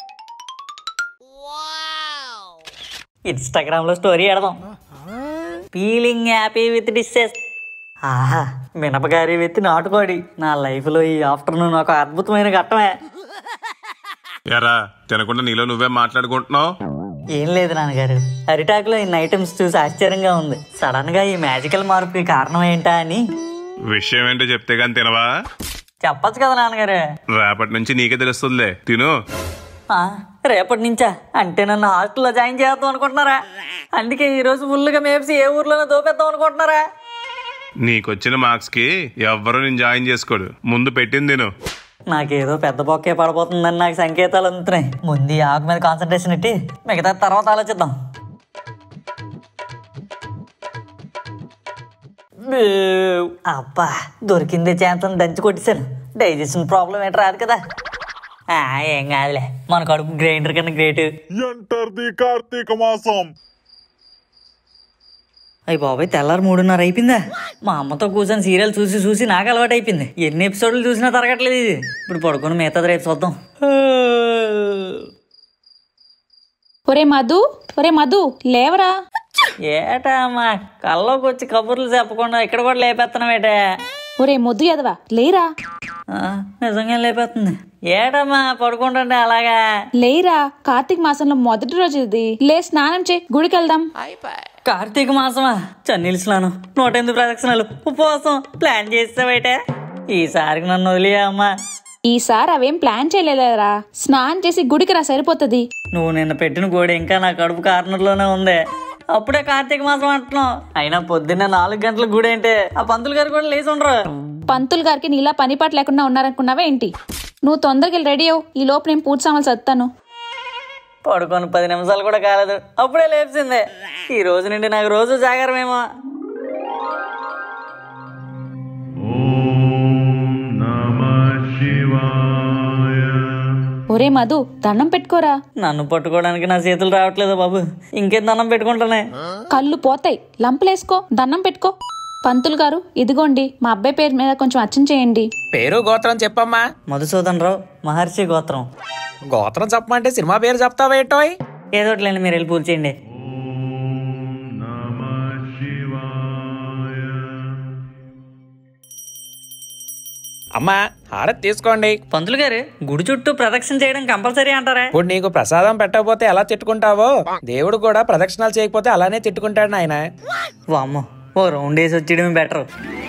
ఇన్స్టాగ్రామ్ లో స్టోరీ పెడదాం. Feeling happy with dishes. ఆహా మినపగారి విత్ నాటుకోడి. నా లైఫ్ లో ఈ ఆఫ్టర్నూన్ ఒక అద్భుతమైన ఘట్టమే. ఎరా తినకుండా నీలో నువ్వే మాట్లాడుకుంటున్నావు? ఏం లేదు నాన్నగారు, అరిటాకులో ఇన్ని ఐటమ్స్ చూసి ఆశ్చర్యంగా ఉంది. సడన్ గా ఈ మ్యాజికల్ మార్పుకి కారణం ఏంటా అని. విషయం ఏంటో చెప్తే గాని తినవా? చెప్పచ్చు కదా నాన్నగారు. రేపటి నుంచి నీకే తెలుస్తుందిలే, తిను. రేపటి నుంచా? అంటే నన్ను హాస్టల్లో జాయిన్ చేద్దాం అనుకుంటున్నారా? అందుకే ఈ రోజు ఫుల్గా మేప్సి ఏ ఊర్లోనో దోపేద్దాం అనుకుంటున్నారా? నీకొచ్చిన మార్క్స్ కి ఎవ్వరూ నేను జాయిన్ చేసుకోడు. ముందు పెట్టింది తిను. నాకేదో పెద్ద బొక్కే పడబోతుందని నాకు సంకేతాలు అందుతున్నాయి. ముందు ఈ ఆకు మీద కాన్సన్ట్రేషన్ పెట్టి మిగతా తర్వాత ఆలోచిద్దాం. అబ్బా దొరికిందే ఛాన్స్ అని దంచి కొట్టేశాను. డైజెషన్ ప్రాబ్లం ఏంటి రాదు కదా. ఏం కాదులే, మన కడుపు గ్రైండర్ కన్నా గ్రేట్. ఎంటర్ ది కార్తీక మాసం. అయ్యి బాబాయ్ తెల్లారు మూడున్నర అయిపోయిందా? మా అమ్మతో కూర్చొని సీరియల్ చూసి చూసి నాకు అలవాటు అయిపోయింది. ఎన్ని ఎపిసోడ్లు చూసినా తరగట్లేదు ఇది. ఇప్పుడు పడుకొని మిగతాది రేపు చూద్దాం. ఒరే మధు ఒరే మధు లేవరా. ఏటా అమ్మా కల్లోకి వచ్చి కబుర్లు చెప్పకుండా ఇక్కడ కూడా లేపేస్తున్నావేటే. ఒరే మొద్దు ఎదవా లేరా. నిజంగా లేపేస్తుంది. ఏటమ్మా పడుకుంటుంటే అలాగా. లేరా, కార్తీక మాసంలో మొదటి రోజు ఇది. లే స్నానం చేయి, గుడికి వెళ్దాం. కార్తీక మాసమా? చన్నీళ్ళు స్నానం, నూట ఎనిమిది ప్రదక్షిణలు, ఉపవాసం ప్లాన్ చేస్తావేటే. ఈసారికి నన్ను వదిలేయా అమ్మా. ఈసారి అవేం ప్లాన్ చేయలేదురా, స్నానం చేసి గుడికి రా సరిపోతుంది. నువ్వు నిన్న పెట్టిన కోడి ఇంకా నా కడుపు కార్నర్లోనే ఉంది. అప్పుడే కార్తీక మాసం అంటున్నావు. అయినా పొద్దున్నే నాలుగు గంటల గుడి అంటే ఆ పంతులు గారు కూడా లేచి ఉండరు. పంతులు గారికి నీలా పని పాట లేకుండా ఉన్నారనుకున్నావా ఏంటి? నువ్వు తొందరగా రెడీ అవ్వు, ఈ లోపు నేను పూజ సామాన్లు చదువుతాను. పడుకొని పది నిమిషాలు కూడా కాలేదు అప్పుడే లేచిందే. ఈ రోజు నుండి నాకు రోజు జాగారమేమో. ఒరే మధు దండం పెట్టుకోరా. నన్ను పట్టుకోవడానికి నా చేతులు రావట్లేదు బాబు, ఇంకేం దండం పెట్టుకుంటానే. కళ్ళు పోతాయి, లంపలేసుకో, దండం పెట్టుకో. పంతులు గారు ఇదిగోండి మా అబ్బాయి పేరు మీద కొంచెం అర్చన చేయండి. పేరు గోత్రం చెప్పమ్మా. మధుసూదన్ రావు, మహర్షి గోత్రం. గోత్రం చెప్పమంటే సినిమా పేరు చెప్తావేటోయ్. ఏదోట్లేండి, మీరు వెళ్ళి పూజ చేయండి. అమ్మా హారతి తీసుకోండి. పంతులు గారు గుడి చుట్టూ ప్రదక్షిణ చేయడం కంపల్సరీ అంటారా? ఇప్పుడు నీకు ప్రసాదం పెట్టకపోతే ఎలా తిట్టుకుంటావో, దేవుడు కూడా ప్రదక్షిణాలు చేయకపోతే అలానే తిట్టుకుంటాడు నాయన. వామ్మో, ఓ రౌండ్ వేసి వచ్చేయడమే బెటర్.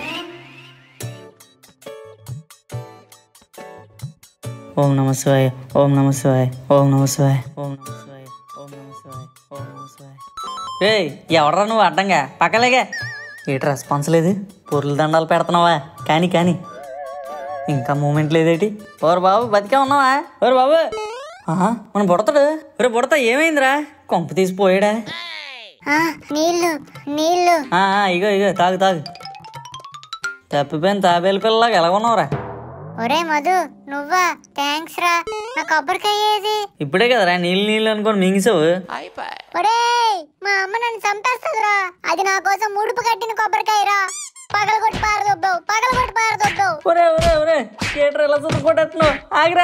ఓం నమ శివాయ, ఓం నమ శివాయ, ఓం నమ శివాయ, ఓం నమ శివాయ, ఓం నమ శివాయ, ఓం నమ శివాయ. ఏయ్ ఎవడరా నువ్వు అడ్డంగా పక్కలేగా? ఏటి రెస్పాన్స్ లేదు? పొర్ల దండాలు పెడుతున్నావా? కానీ కానీ ఇంకా మూమెంట్ లేదేటి? ఓరు బాబు బతికే ఉన్నావా? ఓరు బాబు మన బుడతాడు. ఒరే బుడతా ఏమైందిరా? కొంప తీసిపోయాడా? నీళ్ళు నీళ్ళు ఇగో ఇగో తాగు తాగు. తప్పిపోయిన తాబేలు పిల్లలాగా ఎలా ఉన్నావురా? ఒరే మధు నువ్వా? థ్యాంక్స్ రా. నా కొబ్బరికాయ ఏది? ఇప్పుడే కదరా నీళ్ళు నీళ్ళు అనుకోని మింగిసావు. ఒరే మా అమ్మ నన్ను చంపేస్తుందిరా. అది నా కోసం ముడుపు కట్టిన కొబ్బరికాయ రా. పగల కొట్టి పారదొబ్బావు, పగల కొట్టి పారదొబ్బావు. ఒరే ఒరే ఒరే థియేటర్ ఎలా చుట్టుకోటేస్తున్నావు? ఆగిరా.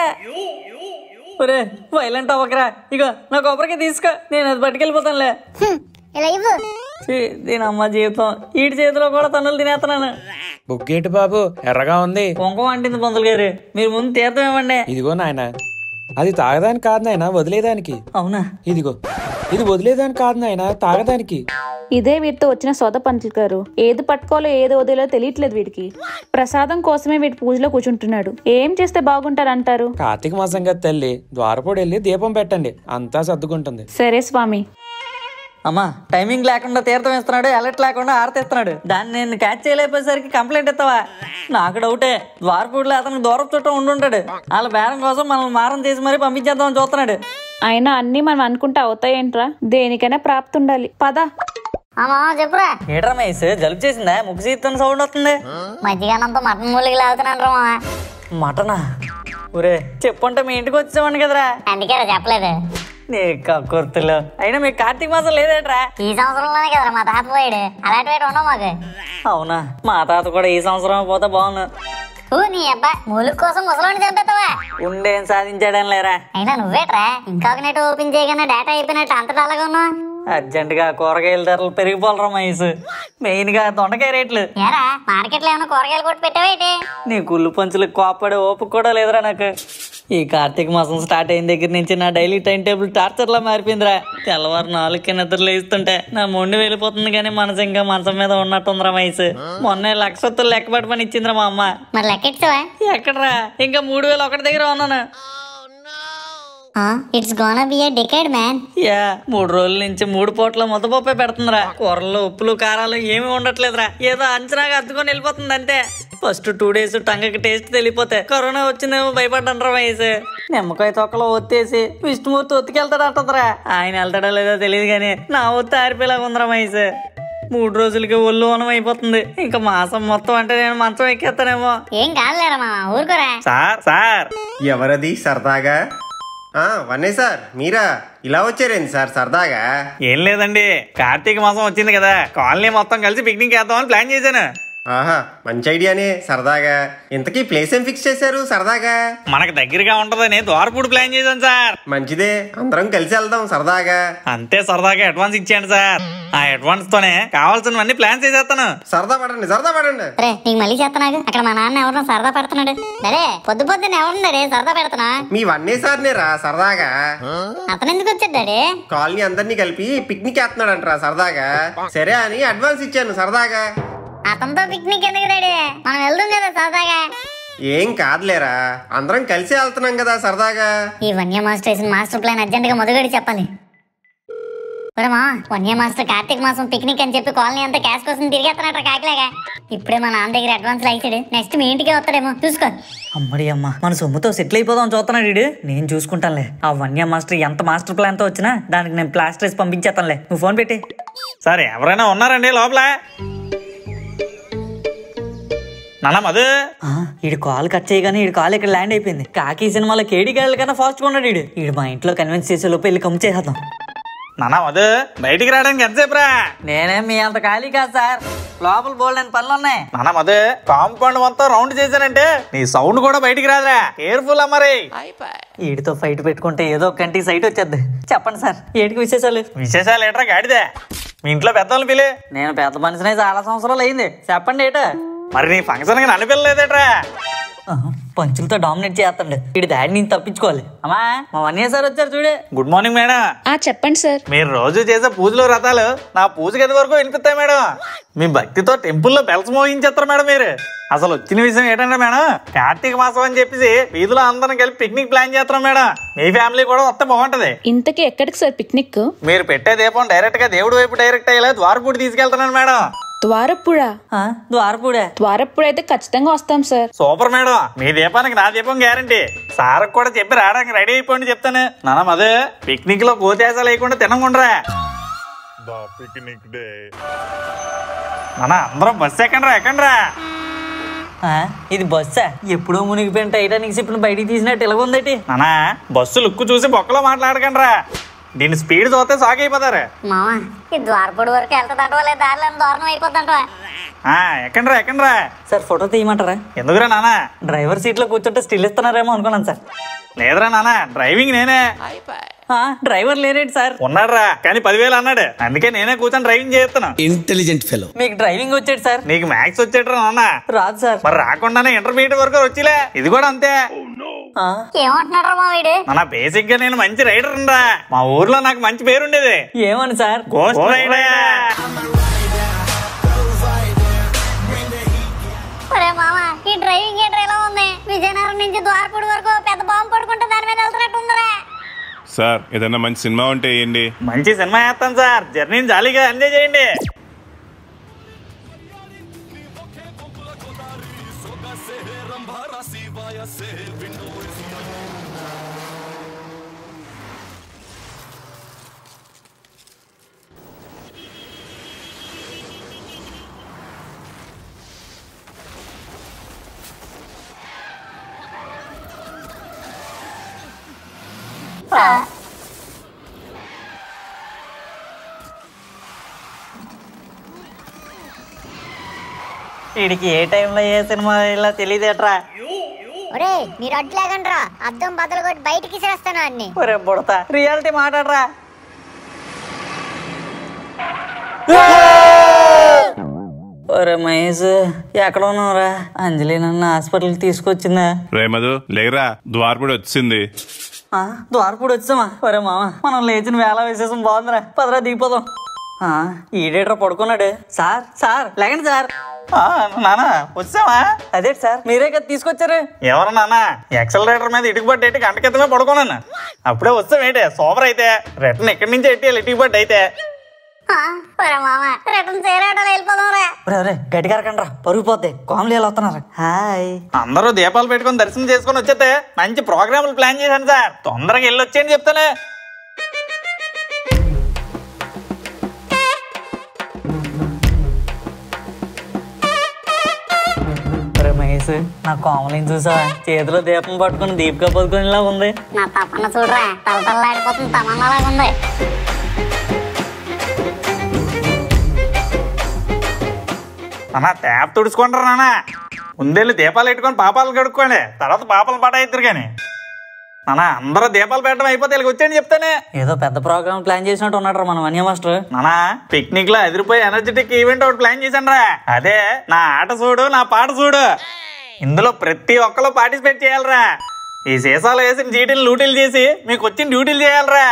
ఒరే వైలెంట్ అవ్వకరా. ఇగో నా కొబ్బరికాయ తీసుకో, నేను అది పట్టుకెళ్ళిపోతానులే. ఇలా ఇవ్వు. దీని అమ్మ జీవితం, ఈటి చేతిలో కూడా తన్నులు తినేస్తున్నాను. బుగ్గేటి బాబు ఎర్రగా ఉంది. కుంకుమ అంటింది పంతులు గారు, మీరు ముందు తీర్థం ఇవ్వండి. ఇదిగో నాయన, అది తాగదానికి కాదు నాయన, వదిలేదానికి. అవునా? ఇదిగో ఇది వదిలేదానికి కాదు నాయన, తాగదానికి. ఇదే వీటితో వచ్చిన సొద పంతులు గారు. ఏది పట్టుకోవాలో ఏది వదిలో తెలియట్లేదు వీడికి. ప్రసాదం కోసమే వీటి పూజలో కూర్చుంటున్నాడు. ఏం చేస్తే బాగుంటారంటారు? కార్తీక మాసం కదా తల్లి, ద్వారపోడు వెళ్ళి దీపం పెట్టండి, అంతా సర్దుకుంటుంది. సరే స్వామి. అమ్మా టైమింగ్ లేకుండా తీర్థం ఇస్తున్నాడు, అలర్ట్ లేకుండా ఆరతిస్తున్నాడు. దాన్ని నేను క్యాచ్ చేయలేకపోయేసరికి కంప్లైంట్ ఇస్తావా? నాకు డౌటే, ద్వారపూడిలో అతనికి దూరం చుట్టం ఉండుంటాడు. వాళ్ళ బేరం కోసం మనల్ని మారం తీసి మరీ పంపించేద్దామని చూస్తున్నాడు. అయినా అన్ని మనం అనుకుంటే అవుతాయేంట్రా? దేనికైనా ప్రాప్తి ఉండాలి. పద. చెప్పురా. ఏట్రా మహేష్, జలుబు చేసిందా? ముక్కు సీతున్న సౌండ్ వస్తుంది. మధ్యగానంతో మటన్ మూలికి లాగుతున్నాను రా మామ. మటనా? ఒరే చెప్పుంటే మీ ఇంటికి వచ్చేవాడిని కదరా. అందుకే చెప్పలేదు. నీ కుర్తులు. అయినా మీకు కార్తీక మాసం లేదేట్రా? ఈ సంవత్సరంలోనే కదరా మా తాత పోయాడు. అలాంటి వేట ఉండవు మాకు. అవునా? మా తాత కూడా ఈ సంవత్సరం పోతే బాగున్నా. నీ అబ్బా మూలిక కోసం ముసలోని చంపేస్తావా? ఉండేం సాధించాడని లేరా. అయినా నువ్వేట్రా ఇంకా ఒక నెట్ ఓపెన్ చేయగానే డేటా అయిపోయినట్టు అంత డల్గా ఉన్నావు. అర్జెంట్ గా కూరగాయల ధరలు పెరిగిపోలరా మహేష్, మెయిన్ గా దొండకాయ రేట్లు. ఏరా మార్కెట్ లో ఏమైనా కూరగాయలు కొట్టి పెట్టావేటి? నీ కుళ్ళు పంచులకు కోపడే ఓపిక కూడా లేదురా నాకు. ఈ కార్తీక మాసం స్టార్ట్ అయిన దగ్గర నుంచి నా డైలీ టైం టేబుల్ టార్చర్ లా మారిపోయిందిరా. తెల్లవారు నాలుగుకి నిద్రలు వేస్తుంటే నా మొండి వెళ్ళిపోతుంది, కానీ మనసు ఇంకా మంచం మీద ఉన్నట్టుందిరా మహేష్. మొన్న లక్షత్తులు లెక్కబడి పని ఇచ్చిందిరా మా అమ్మ. మరి లెక్కెట్సావా? ఎక్కడరా, ఇంకా మూడు వేలు ఒకటి దగ్గర ఉన్నాను. It's gonna be a decade man. Yeah మూడు రోజుల నుంచి మూడు పూట్ల ముద్దపప్పే పెడుతుందిరా. కూరల్లో ఉప్పులు కారాలు ఏమి ఉండట్లేదురా. ఏదో అంచనాగా అద్దుకొని వెళ్ళిపోతుంది అంతే. ఫస్ట్ టూ డేస్ టంగకి టేస్ట్ తెలియపోతే కరోనా వచ్చిందేమో భయపడ్డా వయసు. నిమ్మకాయ తొక్కలో ఒత్తేసి విష్ణుమూర్తి ఒత్తికెళ్తాడు అంటదిరా. ఆయన వెళ్తాడో లేదో తెలియదు కానీ నా ఒత్తి ఆరిపోయేలాగా ఉందిరా వయసు. మూడు రోజులకి ఒళ్ళు ఓనం అయిపోతుంది. ఇంకా మాసం మొత్తం అంటే నేను మంచం ఎక్కేస్తానేమో. ఏం కాదులేరా మా ఊరుకోరా. సార్ సార్ ఎవరది సరదాగా? వన్నే సార్ మీరా? ఇలా వచ్చారేంది సార్ సరదాగా? ఏం లేదండి, కార్తీక మాసం వచ్చింది కదా, కాలనీ మొత్తం కలిసి పిక్నిక్ వేద్దామని ప్లాన్ చేశాను. ఆహా మంచి ఐడియానే సరదాగా. ఇంతకీ ప్లేస్ ఏం ఫిక్స్ చేశారు సరదాగా? మనకు దగ్గరగా ఉంటదని ద్వారపూడి ప్లాన్ చేశాను సార్. మంచిదే, అందరం కలిసి వెళ్దాం సరదాగా. అంతే, సరదాగా అడ్వాన్స్ ఇచ్చేయండి సార్. ఆ అడ్వాన్స్ తోనే కావాల్సినవన్నీ ప్లాన్ చేసేస్తాను. సరదా పడండి, సరదా పడండి. రే నీకు మళ్ళీ చేస్తున్నాడు. అక్కడ మా నాన్న ఎవరినో సరదా పెడుతున్నాడు. అరే పొద్దు పొద్దున్న ఎవరున్నాడే సరదా పెడుతున్నా? మీ వన్నే సార్నే రా సరదాగా. అతను ఎందుకు వచ్చాడే? కాలనీ అందరినీ కలిపి పిక్నిక్ వేస్తున్నాడంటరా సరదాగా. సరే అని అడ్వాన్స్ ఇచ్చాను సరదాగా. అతనితో పిక్నిక్ ఎందుకు రెడీ? మనం వెళ్దాం కదా సరదాగా. ఏం కాదులేరా, అందరం కలిసి వెళ్తున్నాం కదా సరదాగా. ఈ వన్య మాస్టర్ వేసిన మాస్టర్ ప్లాన్ అర్జెంట్ గా మొదలుగడి చెప్పాలి. మా వన్య మాస్టర్ కార్తీక మాసం పిక్నిక్ అని చెప్పి కాలనీ అంతా క్యాష్ కోసం తిరిగేస్తున్నట్టు కాకిలాగా. ఇప్పుడే మా నాన్న దగ్గర అడ్వాన్స్ అయిసాడు. నెక్స్ట్ మీ ఇంటికే వస్తాడేమో చూసుకో. అమ్మడి అమ్మ, మన సొమ్ముతో సెటిల్ అయిపోదాం చూస్తున్నాడు వీడు. నేను చూసుకుంటానులే. ఆ వన్య మాస్టర్ ఎంత మాస్టర్ ప్లాన్ తో వచ్చినా దానికి నేను ప్లాస్టర్ వేసి పంపించేస్తానులే. నువ్వు ఫోన్ పెట్టి. సరే, ఎవరైనా ఉన్నారండి లోపల? నాన్న మధు, వీడు కాల్ కట్ చేయగానే వీడు కాల్ ఇక్కడ ల్యాండ్ అయిపోయింది. కాకి సినిమాలో కేడీ గాయల కన్నా ఫాస్ట్ గా ఉన్నాడు వీడు. వీడు మా ఇంట్లో కన్విన్స్ చేసే లోపు వెళ్ళి కమ్ చేసేద్దాం. నాన్న మధు, బయటికి రావడానికి ఎంతసేపు రా? నేనేం మీ అంత ఖాళీ కాదు సార్, లోపల బోల్డని పనులు ఉన్నాయి. నాన్న మధు, కాంపౌండ్ మొత్తం రౌండ్ చేశానంటే నీ సౌండ్ కూడా బయటికి రాదురా. కేర్ఫుల్ అమ్మరి. వీడితో ఫైట్ పెట్టుకుంటే ఏదో కంటికి సైట్ వచ్చేద్ది. చెప్పండి సార్, ఏంటికి విశేషాలు? విశేషాలు ఏట్రా గాడిదే? మీ ఇంట్లో పెద్దవాళ్ళు పిలి. నేను పెద్ద మనిషినే, చాలా సంవత్సరాలు అయింది. చెప్పండి ఏటా? మరి నీ ఫంక్షన్ కి నన్ను పిల్లలేదేట్రా? పంచులతో డామినేట్ చేస్తాండి. వీడి దాడి నుంచి తప్పించుకోవాలి. అమ్మా, మా వన్య సార్ వచ్చారు చూడే. Good morning madam. చెప్పండి సార్. మీరు రోజు చేసే పూజలు వ్రతాలు నా పూజ గది వరకు వినిపిస్తాయి మేడం. మీ భక్తితో టెంపుల్లో బెల్స్ మోగించేస్తారు మేడం మీరు. అసలు వచ్చిన విషయం ఏంటంటే మేడం, కార్తీక మాసం అని చెప్పేసి వీధిలో అందరం కలిపి పిక్నిక్ ప్లాన్ చేస్తున్నాం మేడం. మీ ఫ్యామిలీ కూడా వస్తే బాగుంటది. ఇంతకీ ఎక్కడికి సార్ పిక్నిక్? మీరు పెట్టే దీపం డైరెక్ట్ గా దేవుడి వైపు డైరెక్ట్ అయ్యేలా ద్వారపూడి తీసుకెళ్తున్నాను మేడం. ద్వారపుడా? ద్వారపుడా? ద్వారపుడు అయితే ఖచ్చితంగా వస్తాం సార్. సూపర్ మేడం, మీ దీపానికి నా దీపం గ్యారంటీ. సార్ కూడా చెప్పి రావడానికి రెడీ అయిపోండి చెప్తాను. నాన్న మధు, పిక్నిక్ లో కోతేసా లేకుండా తినకుండా పిక్నిక్ డే. నాన్న అందరం బస్సు ఎక్కండి రా, ఎక్కండి రా. ఇది బస్సా? ఎప్పుడో మునిగిపోయిన టైటానిక్ షిప్ బయటికి తీసినట్టు ఇలాగుందటి. నాన్న బస్సు లుక్కు చూసి బొక్కలో మాట్లాడకండి రా. దీని స్పీడ్ చూస్తే సాక్ అయిపోతారు. మామా ఈ ద్వారపూడి వరకు వెళ్తాదంటవా లేదా దారిలో దారుణం అయిపోతుందంటవా? ఎక్కండి రా, ఎక్కండి రా. సార్ ఫోటో తీయమంటారా? ఎందుకురా నాన్న? డ్రైవర్ సీట్ లో కూర్చుంటే స్టిల్ ఇస్తున్నారేమో అనుకున్నాను సార్. లేదురా నాన్న, డ్రైవింగ్ నేనే. Driver లేరేంటి sir? ఉన్నాడురా, కానీ పదివేలు అన్నాడు. అందుకే నేనే కూర్చొని డ్రైవింగ్ చేస్తాను. Intelligent fellow. మీకు డ్రైవింగ్ వచ్చాడు సార్? నీకు మ్యాథ్స్ వచ్చేట్రా నాన్న? రాదు సార్. మరి రాకుండానే ఇంటర్మీడియట్ వరకు వచ్చిలే. ఇది కూడా అంతే. ఏమంటున్నారా మా వీడు? మన బేసిక్ గా నేను మంచి రైడర్ రా. మా ఊర్లో నాకు మంచి పేరుండేది. ఏమని సార్? Ghost rider. ఒరే మామా, ఈ డ్రైవింగ్ ఏంట్రా ఎలా ఉంది? విజయనగరం నుంచి ద్వారపూడి వరకు పెద్ద బాంబు పడుకుంటే దాని మీద వెళ్తున్నట్టు ఉందిరా. సార్ ఏదన్నా మంచి సినిమా ఉంటే వేయండి. మంచి సినిమా వేస్తాను సార్, జర్నీని జాలీగా ఎంజాయ్ చేయండి. వీడికి ఏ టైంలో ఏ సినిమా ఇలా తెలియదేట్రా. ఒరే మీరు అడ్లాగండ్రా, అద్దం బదులు కొట్టి బయటికి చేస్తాను అన్ని. ఒరే బుడతా, రియాలిటీ మాట్లాడరా. ఒరే మహేష్, ఎక్కడ ఉన్నావురా? అంజలి నన్ను హాస్పిటల్కి తీసుకొచ్చిందా? రే మధు లేరా, ద్వారపూడి వచ్చింది. ద్వారపూడి వచ్చామా? ఒరే మామ, మనం లేచిన వేళ విశేషం బాగుందిరా, పదరా దిగిపోదాం. ఈడేట్రా పడుకున్నాడు. సార్ సార్ లేకండి సార్. నానా వచ్చావా? అదే సార్, మీరే కదా తీసుకొచ్చారు. ఎవరు నాన్న? ఎక్సలరేటర్ మీద ఇటుకు పట్టి ఎట్టి గంట క్రితమే పడుకున్నాను. అప్పుడే వచ్చామేంటి? సూపర్ అయితే రిటర్న్ ఎక్కడి నుంచి ఎట్టి ఇటుకు పట్టి అయితే. గట్టిగా రా, పరుగు పోతే కామెడీ ఎలా వస్తున్నారు. హాయ్. అందరూ దీపాలు పెట్టుకుని దర్శనం చేసుకుని వచ్చేస్తే మంచి ప్రోగ్రాములు ప్లాన్ చేశాను సార్. తొందరగా వెళ్ళి వచ్చేయండి చెప్తానే. మహేష్, నా కోమలిని చూసా? చేతిలో దీపం పట్టుకుని దీపికా పదుకునిలా ఉంది. నా తపన చూడరా, తలతల్లాడిపోతుంది, తమన్నాలాగా ఉంది. అన్నా ట్యాప్ తుడుచుకుంటారు నాన్న. ముందెళ్ళి దీపాలు పెట్టుకొని పాపాలు కడుక్కోండి, తర్వాత పాపాలు పాట అవుతారు. కానీ నానా అందరూ దీపాలు పెట్టడం అయిపోతే వీళ్ళకి వచ్చాయని చెప్తానే. ఏదో పెద్ద ప్రోగ్రామ్ ప్లాన్ చేసినట్టు ఉన్నాడు మనం అన్య మాస్టర్. నానా పిక్నిక్ లో ఎదిరిపోయి ఎనర్జెటిక్ ఈవెంట్ ఒకటి ప్లాన్ చేశాను రా. అదే నా ఆట చూడు నా పాట చూడు. ఇందులో ప్రతి ఒక్కరు పార్టిసిపేట్ చేయాలరా. ఈ సీసాలు వేసిన చీటీలు లూటీలు చేసి మీకు వచ్చిన డ్యూటీలు చేయాలరా.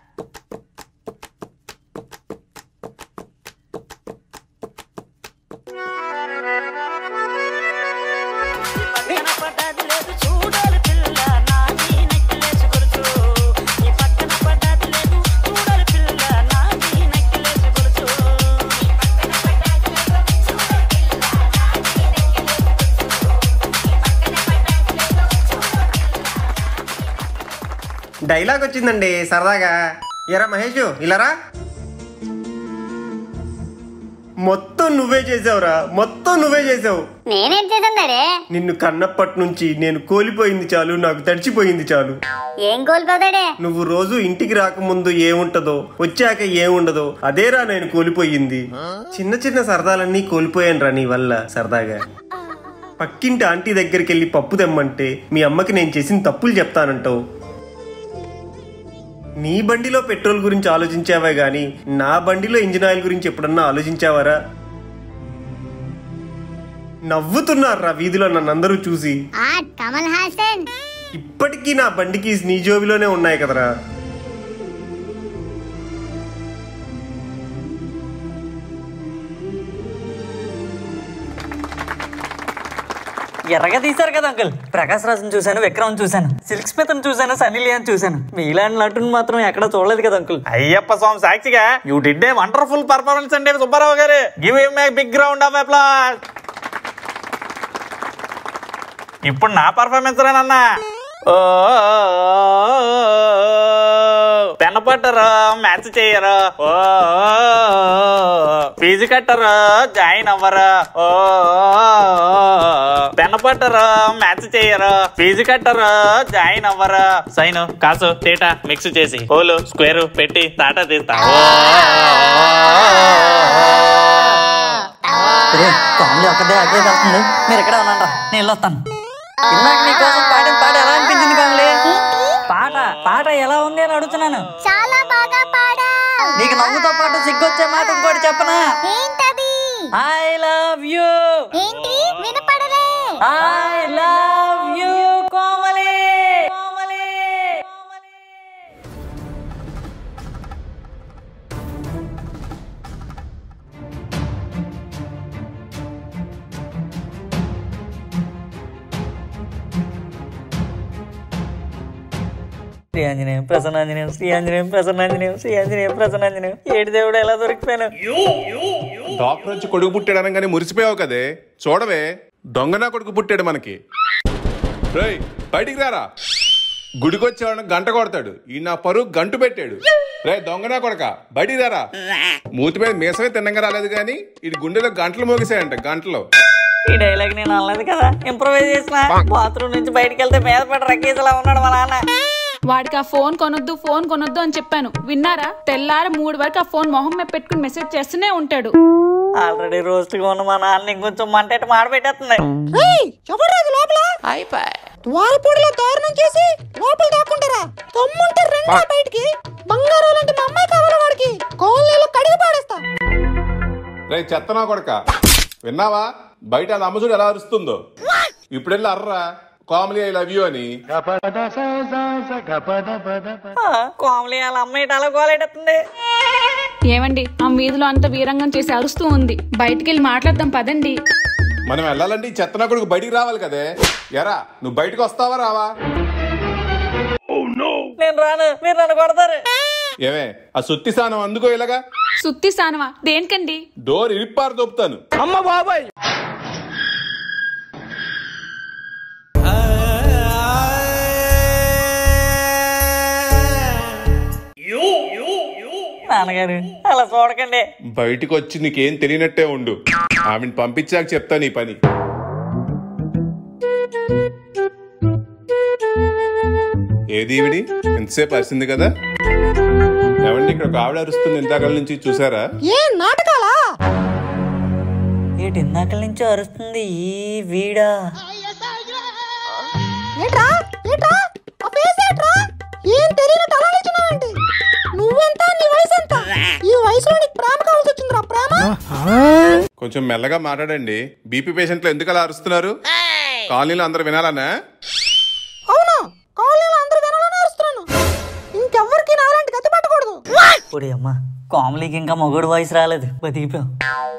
డైలాగ్ వచ్చిందండి సరదాగా. ఎరా మహేష్ ఇలారా. మొత్తం నువ్వే చేసావురా, మొత్తం నువ్వే చేసావు. నేనేం చేశాను డాడీ? నిన్ను కన్నప్పటి నుంచి నేను కోల్పోయింది చాలు, నాకు తడిచిపోయింది చాలు. ఏం కోల్పోతాడే? నువ్వు రోజు ఇంటికి రాకముందు ఏముంటదో, వచ్చాక ఏముండదో అదేరా నేను కోల్పోయింది. చిన్న చిన్న సరదాలన్నీ కోల్పోయాను రా నీ వల్ల. సరదాగా పక్కింటి ఆంటీ దగ్గరికి వెళ్ళి పప్పు తెమ్మంటే మీ అమ్మకి నేను చేసిన తప్పులు చెప్తానంటావు. నీ బండిలో పెట్రోల్ గురించి ఆలోచించావే గాని నా బండిలో ఇంజిన్ ఆయిల్ గురించి ఎప్పుడన్నా ఆలోచించావారా? నవ్వుతున్నారా వీధిలో నన్ను అందరూ చూసి. కమల్ హాసన్ ఇప్పటికీ నా బండికి నీ జోబిలోనే ఉన్నాయి కదరా. ఎర్రగా తీశారు కదా అంకుల్. ప్రకాశ్ రాజుని చూశాను, విక్రమ్ చూశాను, సిల్క్ స్మిత్ చూశాను, సన్నీ లియోన్ చూశాను. మీలాంటి నటుని మాత్రం ఎక్కడ చూడలేదు కదా అంకుల్. అయ్యప్ప స్వామి సాక్షిగా you did a wonderful performance అండి Subbarao garu. Give him a big round of applause. ఇప్పుడు నా పర్ఫార్మెన్స్ రానన్నా. పెన్ పట్టరు మ్యాచ్ చేయరు, ఓ ఫీజు కట్టరు జాయిన్ అవ్వరు, ఓ పెన్ పట్టరు మ్యాచ్ చేయరు, ఫీజు కట్టరు జాయిన్ అవ్వరు. సైన్ కాసు తేటా మిక్స్ చేసి హోలు స్క్వేర్ పెట్టి తాటా తీస్తా. కామెడీ ఒక్కదే అగ్రే వస్తుంది. మీరు ఎక్కడ ఉన్నారా? నేను వెళ్ళొస్తాను. ఇందాక మీకోసం పాడిన పాట ఎలా అనిపించింది కామెడీ? పాట పాట ఎలా ఉంది అని అడుగుతున్నాను. చాలా బాగా పాడా. నీకు నవ్వుతో పాటు సిగ్గొచ్చే మాట ఇంకోటి చెప్పనా? ఏంటది? I love you. ఏంటి వినపడలే? I love you Komali. Komali. Shri Anjaneyam Prasannanjaneyam, Shri Anjaneyam Prasannanjaneyam, Shri Anjaneyam ప్రసన్నాంజనేయం. ఏడు దేవుడు ఎలా దొరికిపోయాను. డాక్టర్ వచ్చి కొడుకు పుట్టాడు అనగానే మురిసిపోయావు కదే. చూడవే దొంగనా కొడుకు పుట్టాడు మనకి. రేయ్ బయటికి రారా. గుడికొచ్చేవాడు గంట కొడతాడు, ఈ నా పరువు గంటు పెట్టాడు. రే దొంగనా కొడక బయటికి రారా. మూతి మీద మీసమే తిన్నంగా రాలేదు కానీ ఇది గుండెలో గంటలు మోగిసాయంట గంటలు. ఈ డైలాగ్ నేను అనలేదు కదా, ఇంప్రూవైజ్ చేసిన. బాత్రూమ్ నుంచి బయటకు వెళ్తే మీద పడి రకేజలా ఉన్నాడు మా నాన్న. వాడికి ఆ ఫోన్ కొనొద్దు ఫోన్ కొనొద్దు అని చెప్పాను, విన్నారా? తెల్లారి మూడు వరకు ఆ ఫోన్ మొహం మీద పెట్టుకుని మెసేజ్ చేస్తూనే ఉంటాడు. ఆల్రెడీ రోస్ట్ గా ఉన్న మా నాన్న ఇంకొంచెం మంట మాట పెట్టేస్తుంది. ద్వారపూడిలో దారుణం చేసి లోపల దాక్కుంటారా? తమ్ముంటే రండి బయటికి. బంగారం లాంటి మా అమ్మాయి కావాలి వాడికి. కోళ్ళలో కడిగి పాడేస్తా. రే చెత్తనా కొడక విన్నావా? బయట వాళ్ళ అమ్మ చూడు ఎలా అరుస్తుందో. ఇప్పుడెళ్ళి అర్రా కామెడీ ఐ లవ్ యూ అని. కామెడీ వాళ్ళ అమ్మాయి అలా గోలెడుతుంది. ఏమండి ఆ వీధిలో అంత వీరంగం చేసి అరుస్తూ ఉంది, బయటికి వెళ్ళి మాట్లాడదాం పదండి. మనం వెళ్ళాలంటే ఈ చెత్తనా కొడుకు బయటికి రావాలి కదే. ఎరా నువ్వు బయటకు వస్తావా రావా? నేను రాను, మీరు నన్ను కొడతారు. ఏమే ఆ సుత్తి స్థానం అందుకో ఇలాగా. సుత్తి స్థానమా? దేనికండి? డోర్ ఇరిప్పారు దొప్పుతాను. అమ్మ బాబాయ్. నాన్నగారు అలా చూడకండి. బయటికి వచ్చి నీకేం తెలియనట్టే ఉండు. ఆమెను పంపించాక చెప్తా నీ పని. ఏది ఈవిడి ఎంతసేపు అరిసింది కదా. ఏమండి ఇక్కడ ఒక ఆవిడ అరుస్తుంది ఇంతకాల నుంచి చూసారా? ఏ నాటకాలా? ఏటి ఇందాక నుంచి అరుస్తుంది ఈ వీడా? ఏట్రా ఏట్రా ఆ ఫేస్ ఏట్రా ఏం తెలియని తలాలించున్నావేంటి? నువ్వెంత నీ వయసు ఎంత? ఈ వయసులో నీకు ప్రేమ కావాల్సి వచ్చిందిరా ప్రేమ? కొంచెం మెల్లగా మాట్లాడండి. బీపీ పేషెంట్లు ఎందుకు అలా అరుస్తున్నారు? కాలనీలో అందరు వినాలనా? అవునా, కాలనీలో అందరూ వినాలని అరుస్తున్నాను. ఇంకెవ్వరికి నాలాంటి గతి పట్టకూడదు. ఒడి అమ్మ, కామెడీకి ఇంకా మొగుడు వాయిస్ రాలేదు, బతికిపోయాం.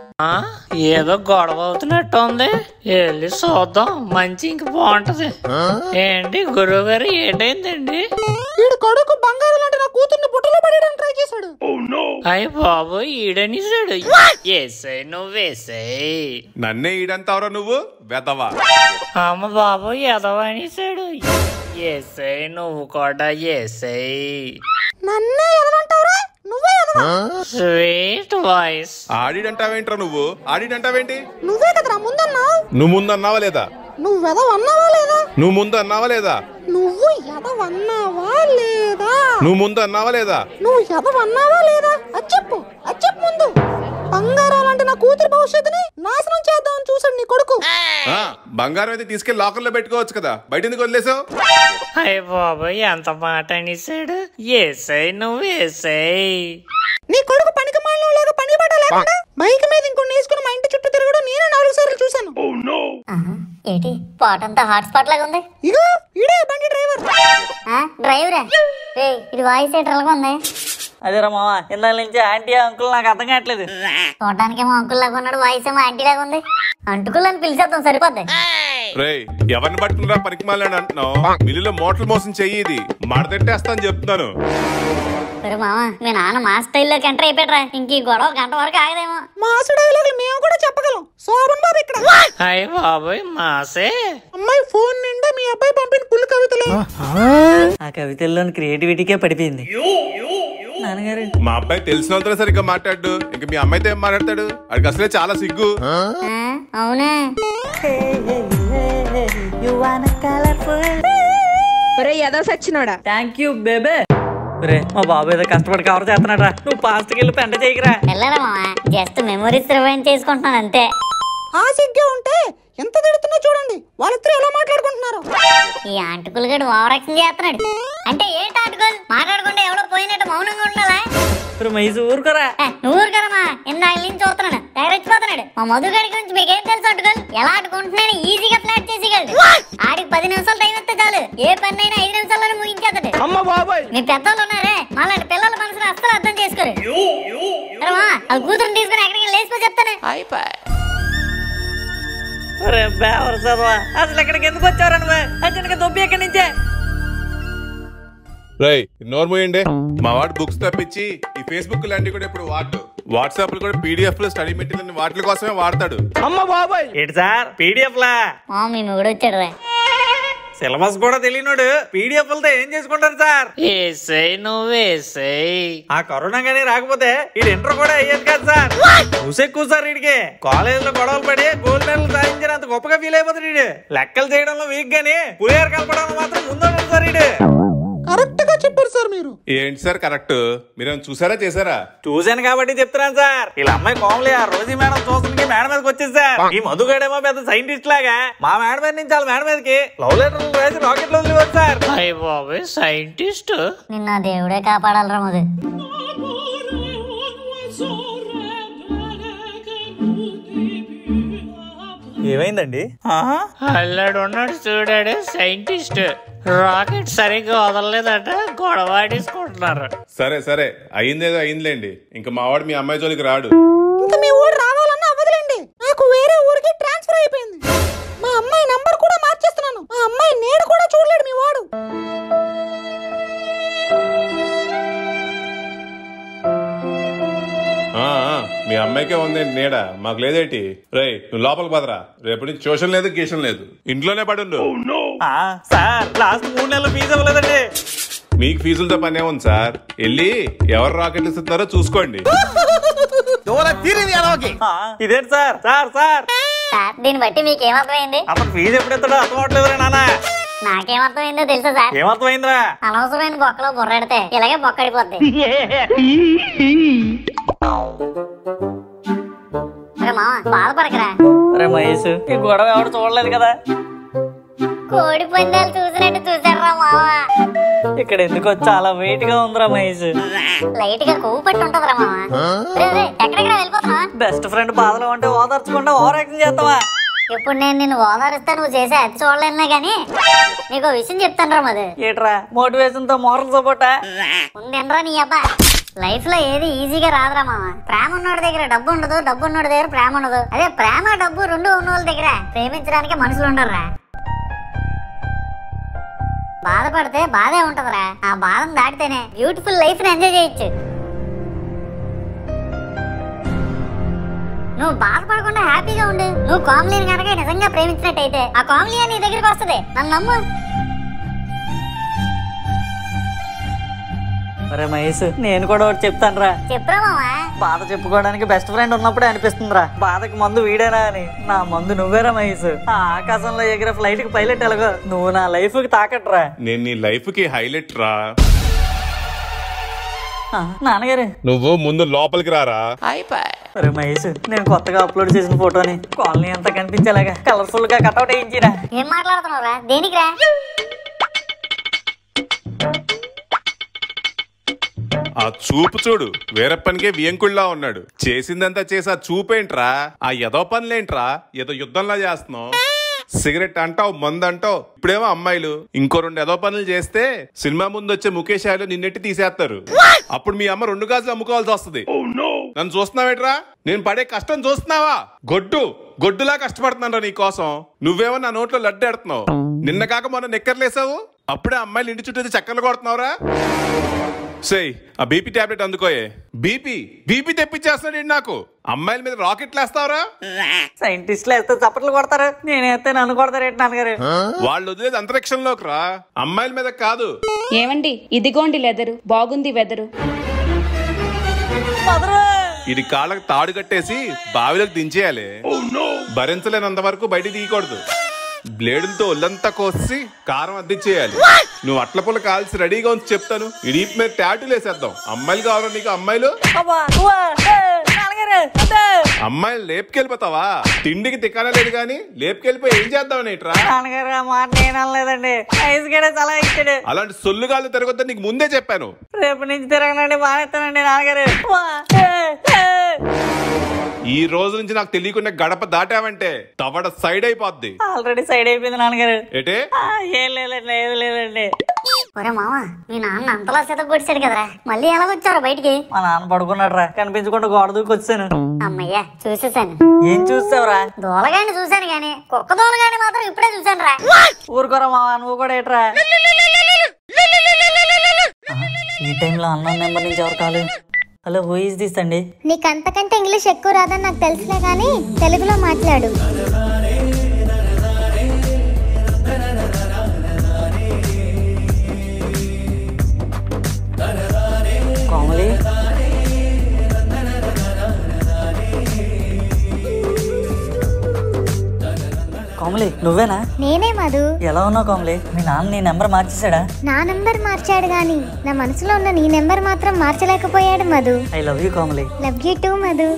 ఏదో గొడవ అవుతున్నట్టు ఉంది, వెళ్ళి చూద్దాం. మంచి ఇంక బాగుంటది. ఏంటి గురువు గారు, ఏంటైందండి? వీడు కొడుకు బంగారు లాంటి నా కూతుర్ని బుట్టలో పడేయడానికి ట్రై చేశాడు. అయ్య బాబు, ఈడనిసాడు. ఏసై నువ్వేసాయి. నన్నే ఈడంతావరా నువ్వు వెదవా? అమ్మ బాబు, ఎదవనిసాడు. ఏసై నువ్వు కూడా ఏసై. నన్నే ఎదవంటావురా? నువ్వే ఎదవ. Sweet voice. ఆడిడంటావేంట్రా నువ్వు? ఆడిడంటావేంటి? నువ్వే కదరా ముందన్నావు. నువ్వు ముందు అన్నావా లేదా? నువ్వు ఎదవ అన్నావా లేదా? నువ్వు ముందు అన్నావా లేదా? నువ్వు ఎదవ అన్నావా లేదా? నువ్వు ముందు అన్నావా లేదా? నువ్వు ఎదవ అన్నావా లేదా? అది చెప్పు, అది చెప్పు ముందు. బంగారం లాంటి నా కూతురు భవిష్యత్తుని నాశనం చేద్దామని చూసాడు నీ కొడుకు. బంగారం అయితే తీసుకెళ్లి లాకర్లో పెట్టుకోవచ్చు కదా, బయట ఎందుకు వదిలేసావు? అయ్య బాబు, ఎంత మాట అనిసాడు. ఏసై నువ్వు ఏసై. నీ కొడుకు పనికి మాలిన లాగా పని పాట లేకుండా బైక్ మీద ఇంకొన్ని వేసుకుని మా ఇంటి చుట్టూ తిరగడం నేనే నాలుగు సార్లు చూసాను. ఏంటి పాటంతా హాట్ స్పాట్ లాగా ఉంది? ఇగో ఇడే బండి డ్రైవర్. డ్రైవరా? ఇది వాయిస్ ఎట్లా ఉంది? అదేరా మామ, ఇందాక నుంచి ఆంటీ అంకుల్ నాకు అర్థం కావట్లేదు. చూడటానికేమో అంకుల్ లాగా ఉన్నాడు, వాయిస్ ఏమో ఆంటీ లాగా ఉంది. అంటుకులని పిలిచేద్దాం సరిపోద్ది. రేయ్, ఎవరిని పట్టుకున్నారా పనికి మాలాడు అంటున్నావు? మిల్లులో మోటార్ మోసం చెయ్యి, ఇది మడతెట్టేస్తాను చెప్తున్నాను. సరే మామ, మీ నాన్న మా స్టైల్లోకి ఎంటర్ అయిపోయారా? ఇంక ఈ గొడవ గంట వరకు ఆగదేమో. మాసు డైలాగులు మేము కూడా చెప్పగలం. శోభన్ బాబు ఇక్కడ. అయ్య బాబోయ్, మాసే. అమ్మాయి ఫోన్ నిండా మీ అబ్బాయి పంపిన పుల్లు కవితలే. ఆ కవితల్లోని క్రియేటివిటీకే పడిపోయింది. నాన్నగారు, మా అబ్బాయి తెలిసినంతలో సరిగ్గా మాట్లాడు, ఇంక మీ అమ్మాయితో ఏం మాట్లాడతాడు? అడికి అసలే చాలా సిగ్గు. అవునా? ఏదో సచ్చినోడా. Thank you బేబే. రే, మా బాబు ఏదో కష్టపడి కవర్ చేస్తున్నాడా, నువ్వు పాస్ట్కి వెళ్ళి పెంట చేయకరా. వెళ్ళరా మామ, జస్ట్ మెమరీస్ రివైండ్ చేసుకుంటున్నాను అంతే. ఆ సిగ్గే ఉంటే ఎంత తిడుతున్నా చూడండి, వాళ్ళిద్దరూ ఎలా మాట్లాడుకుంటున్నారు. ఈ ఆంటుకులు గడు ఓవర్ యాక్షన్ చేస్తున్నాడు. అంటే ఏంటి ఆంటుకులు మాట్లాడకుండా ఎవడో పోయినట్టు మౌనంగా ఉండాలా? మైసు ఊరుకోరా. నువ్వు ఊరుకోరమ్మా, ఇందాక నుంచి చూస్తున్నాడు, తెగరెచ్చిపోతున్నాడు. మా మధు గడి గురించి మీకేం తెలుసు? ఆంటుకులు ఎలా ఆడుకుంటున్నాడు, ఈజీగా ఫ్లాట్ చేసేయగలడు. ఆడికి పది నిమిషాలు టైం ఇస్తే చాలు, ఏ పని అయినా ఐదు నిమిషాల్లోనే ముగించేస్తాడు. మీ పెద్దోళ్ళు ఉన్నారే, మాలాంటి పిల్లల మనసును అస్సలు అర్థం చేసుకోరు. ఆ కూతురుని తీసుకుని ఎక్కడికి లేచిపో చెప్తాను. అసలు ఎక్కడికి ఎందుకు వచ్చారా నువ్వు? అర్జెంట్గా దొబ్బి ఎక్కడి నుంచే. రై, నోరు మూయండి. మా వాడు బుక్స్ తప్పించి ఈ ఫేస్బుక్ లాంటివి కూడా ఇప్పుడు వాడు వాట్సాప్ లో కూడా పీడిఎఫ్ లో స్టడీ మెటీరియల్ వాటి కోసమే వాడతాడు. అమ్మ బాబాయ్, ఏంటి సార్ పీడిఎఫ్ లా? మీ మొగుడు వచ్చాడు రా. సిలబస్ కూడా తెలియనోడు పీడిఎఫ్ లతో ఏం చేసుకుంటారు సార్? ఏసై నువ్వేసై. ఆ కరోనా గానీ రాకపోతే వీడు ఇంటర్ కూడా అయ్యేది కాదు సార్. చూసెక్కువ సార్ వీడికి. కాలేజ్ లో గొడవలు పడి గోల్డ్ మెడల్ సాధించినంత గొప్పగా ఫీల్ అయిపోతాడు వీడు. లెక్కలు చేయడంలో వీక్ గానీ పులిహార కలపడంలో మాత్రం ముందు సార్ వీడు. కరెక్ట్ గా చెప్పారు సార్ మీరు. ఏంటి సార్ కరెక్ట్? మీరు చూసారా చేసారా? చూశాను కాబట్టి చెప్తున్నాను సార్. వీళ్ళ అమ్మాయి కోమలి ఆ రోజు మేడం చూస్తుంది మేడం మీదకి వచ్చింది సార్. ఈ మధుగాడేమో పెద్ద సైంటిస్ట్ లాగా మా మేడం మీద నుంచి వాళ్ళ మేడం మీదకి లవ్ లెటర్లు రాసి రాకెట్లు వదిలివచ్చు సార్. అయ్య బాబోయ్, సైంటిస్ట్. నిన్న దేవుడే కాపాడాలరా మధు. ఏమైందండి? అల్లాడు ఉన్నాడు చూడాడు, సైంటిస్ట్. రాకెట్ సరిగ్గా వదలలేదట, గొడవ ఆడేసుకుంటున్నారు. సరే సరే, అయిందేదో అయిందిలేండి. ఇంకా మా వాడు మీ అమ్మాయి జోలికి రాడు. ఇంకా మీ ఊరు రావాలన్నా అవ్వదులేండి. నాకు వేరే ఊరికి ట్రాన్స్ఫర్ అయిపోయింది. మా అమ్మాయి నంబర్ కూడా మార్చేస్తున్నాను. మా అమ్మాయి నేడు కూడా చూడలేడు మీ వాడు. మీ అమ్మాయికే ఉంది నీడ, మాకు లేదేటి? రేయ్, నువ్వు లోపలికి పదరా. రేపటి నుంచి ట్యూషన్ లేదు, గీషన్ లేదు, ఇంట్లోనే పడుండు. సార్ లాస్ట్ మూడు నెలలు ఫీజు ఇవ్వలేదండి. మీకు ఫీజులతో పనే ఉంది సార్. వెళ్ళి ఎవరు రాకెట్లు ఇస్తున్నారో చూసుకోండి. ఇదేంటి సార్? సార్ సార్ దీన్ని బట్టి మీకు ఏమర్థమైంది? అప్పుడు ఫీజు ఎప్పుడు ఇస్తాడో అర్థం అవట్లేదు నాన్న. నాకేమర్థమైందో తెలుసా సార్? ఏమర్థమైందిరా? అనవసరమైన బొక్కలో బుర్రెడితే ఇలాగే బొక్కడిపోద్ది. అరే మామ బాధపడకరా. అరే మహేష్ ఈ గొడవ ఎవరు చూడలేదు కదా. కోడి పందాలు చూసినట్టు చూసారా మామ. ఇక్కడ ఎందుకో చాలా వెయిట్ గా ఉందిరా మహేష్. లైట్ గా కొవ్వు పట్టి ఉంటదిరా మామ. ఎక్కడెక్కడ వెళ్ళిపోతున్నా? బెస్ట్ ఫ్రెండ్ బాధలో ఉంటే ఓదార్చకుండా ఓవర్ యాక్షన్ చేస్తావా? ఇప్పుడు నేను నిన్ను ఓదారిస్తా, నువ్వు చేసే అది చూడలేనా గానీ నీకు విషయం చెప్తాను రా మధు. ఏట్రా మోటివేషన్ తో మోరల్ సపోర్టా? ఉందేనరా నీ అబ్బా. లైఫ్ లో ఏది ఈజీగా రాదురా మామ. ప్రేమ ఉన్నోడి దగ్గర డబ్బు ఉండదు, డబ్బు ఉన్నోడి దగ్గర ప్రేమ ఉండదు. అదే ప్రేమ డబ్బు రెండు ఉన్న వాళ్ళ దగ్గర ప్రేమించడానికి మనుషులు ఉండరురా. బాధపడితే బాధే ఉంటదిరా, ఆ బాధను దాటితేనే బ్యూటిఫుల్ లైఫ్ ని ఎంజాయ్ చేయొచ్చు. నువ్వు బాధపడకుండా హ్యాపీగా ఉండు. నువ్వు కామ్లీని కనుక నిజంగా ప్రేమించినట్టయితే ఆ కామ్లీ నీ దగ్గరికి వస్తుంది, నన్ను నమ్ము. అరే మహేష్ నేను కూడా ఒకటి చెప్తాను రా. చెప్పురా మామా. బాధ చెప్పుకోవడానికి బెస్ట్ ఫ్రెండ్ ఉన్నప్పుడే అనిపిస్తుందిరా బాధకి మందు వీడేనా అని. నా మందు నువ్వేరా మహేష్. ఆ ఆకాశంలో ఎగిరే ఫ్లైట్ కి పైలట్ ఎలాగో నువ్వు నా లైఫ్ కి తాకట్రా. నేను నీ లైఫ్ కి హైలైట్ రా. నాన్నగారు నువ్వు ముందు లోపలికి రారా. అరే మహేష్ నేను కొత్తగా అప్లోడ్ చేసిన ఫోటోని కాలనీ అంతా కనిపించేలాగా కలర్ఫుల్ గా కట్అవుట్ వేయించిరా. ఏం మాట్లాడుతున్నావురా? దేనికి రా? ఆ చూపు చూడు, వీరప్పనికే వియంకుళ్ళ ఉన్నాడు. చేసిందంతా చేసి ఆ చూపేంట్రా, ఆ ఎదో పనులేంట్రా, ఏదో యుద్ధంలా చేస్తున్నావు. సిగరెట్ అంటావు, మందు అంటావు, ఇప్పుడేమో అమ్మాయిలు. ఇంకో రెండు ఎదో పనులు చేస్తే సినిమా ముందు వచ్చే ముఖేష్ ఆయిలు నిన్నెట్టి తీసేస్తారు. అప్పుడు మీ అమ్మ రెండు గాజులు అమ్ముకోవాల్సి వస్తుంది. నన్ను చూస్తున్నావేట్రా? నేను పడే కష్టం చూస్తున్నావా? గొడ్డు గొడ్డులా కష్టపడుతున్నాను నీ కోసం. నువ్వేమో నా నోట్లో లడ్డు ఎడుతున్నావు. నిన్న కాక మొన్న నెక్కర్లేసావు, అప్పుడే అమ్మాయిలు ఇంటి చుట్టూ చక్కర్లు కొడుతున్నావురా. సేయ్ ఆ బీపీ టాబ్లెట్ అందుకోయే. బీపీ బీపీ తెప్పించేస్తున్నాడు నాకు. అమ్మాయిల మీద రాకెట్లు వేస్తావరా? సైంటిస్టులు వేస్తే చప్పట్లు కొడతారు, నేనేస్తే నన్ను కొడతారేంటి నాన్నగారు? వాళ్ళు వదిలేదు అంతరిక్షంలోకి రా, అమ్మాయిల మీద కాదు. ఏమండి ఇదిగోండి లెదరు, బాగుంది వెదరు. ఇది కాళ్ళకి తాడు కట్టేసి బావిలోకి దించేయాలి. భరించలేనంత వరకు బయట తీయకూడదు. బ్లేడులతో ఒళ్ళంతా కోసి కారం అద్దిచ్చేయాలి. నువ్వు అట్ల పుల్ల కాల్సి రెడీగా ఉంచి చెప్తాను. ఇడి మీద టాటూలు వేసేద్దాం. అమ్మాయిలు కావాలా నీకు? అమ్మాయిలు అమ్మాయిలు లేపుకెళ్ళిపోతావా? తిండికి తిక్కన లేదు గానీ లేపుకెళ్ళిపోయి ఏం చేద్దాం నేట్రా? నాన్నగారు ఆ మాట నేను అనలేదండి, చాలా ఇచ్చాడు. అలాంటి సొల్లుగాళ్ళు తిరగొద్దని నీకు ముందే చెప్పాను. రేపు నుంచి తిరగనండి, మానేస్తానండి నాన్నగారు. ఈ రోజు నుంచి నాకు తెలియకుండా గడప దాటావంటే తవడ సైడ్ అయిపోద్ది. ఆల్రెడీ సైడ్ అయిపోయింది నాన్నగారు. ఏటే? ఏం లేదండి, ఏం లేదండి. ఒరే మామ, మీ నాన్న అంతలా సెత కొట్టాడు కదరా, మళ్ళీ ఎలా వచ్చారు బయటికి? మా నాన్న పడుకున్నాడు రా, కనిపించకుండా గోడ దూకి వచ్చాను. అమ్మయ్యా చూసేసాను. ఏం చూసావురా? దోలగాని చూసాను గాని కుక్క దోలగాని మాత్రం ఇప్పుడే చూసాను రా. ఊరుకోరా మావా, నువ్వు కూడా ఏట్రా? ఈ టైంలో అన్న నెంబర్ నుంచి ఎవరు కాదు? హలో, హూ ఇస్ దిస్ అండి? నీకు అంతకంటే ఇంగ్లీష్ ఎక్కువ రాదని నాకు తెలుసులే గానీ తెలుగులో మాట్లాడు. కోమలి, కోమలి నువ్వేనా? నేనే మధు. ఎలా ఉన్నావు కోమలి? మీ నాన్న నీ నెంబర్ మార్చేశాడా? నా నెంబర్ మార్చాడు గాని నా మనసులో ఉన్న నీ నెంబర్ మాత్రం మార్చలేకపోయాడు Madhu. I love you Komali. Love you too Madhu.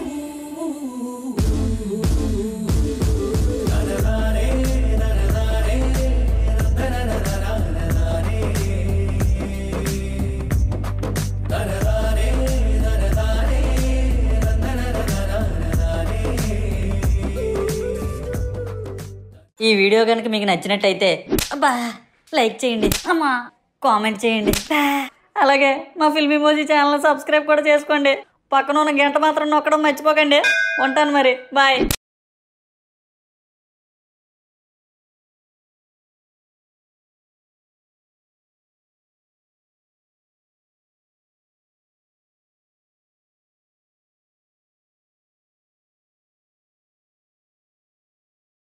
ఈ వీడియో కనుక మీకు నచ్చినట్టయితే అబ్బా లైక్ చేయండి, అమ్మా కామెంట్ చేయండి, అలాగే మా ఫిల్మ్ ఇమోజీ ఛానల్ సబ్స్క్రైబ్ కూడా చేసుకోండి. పక్కన ఉన్న గంట మాత్రం నొక్కడం మర్చిపోకండి. ఉంటాను మరి, బాయ్.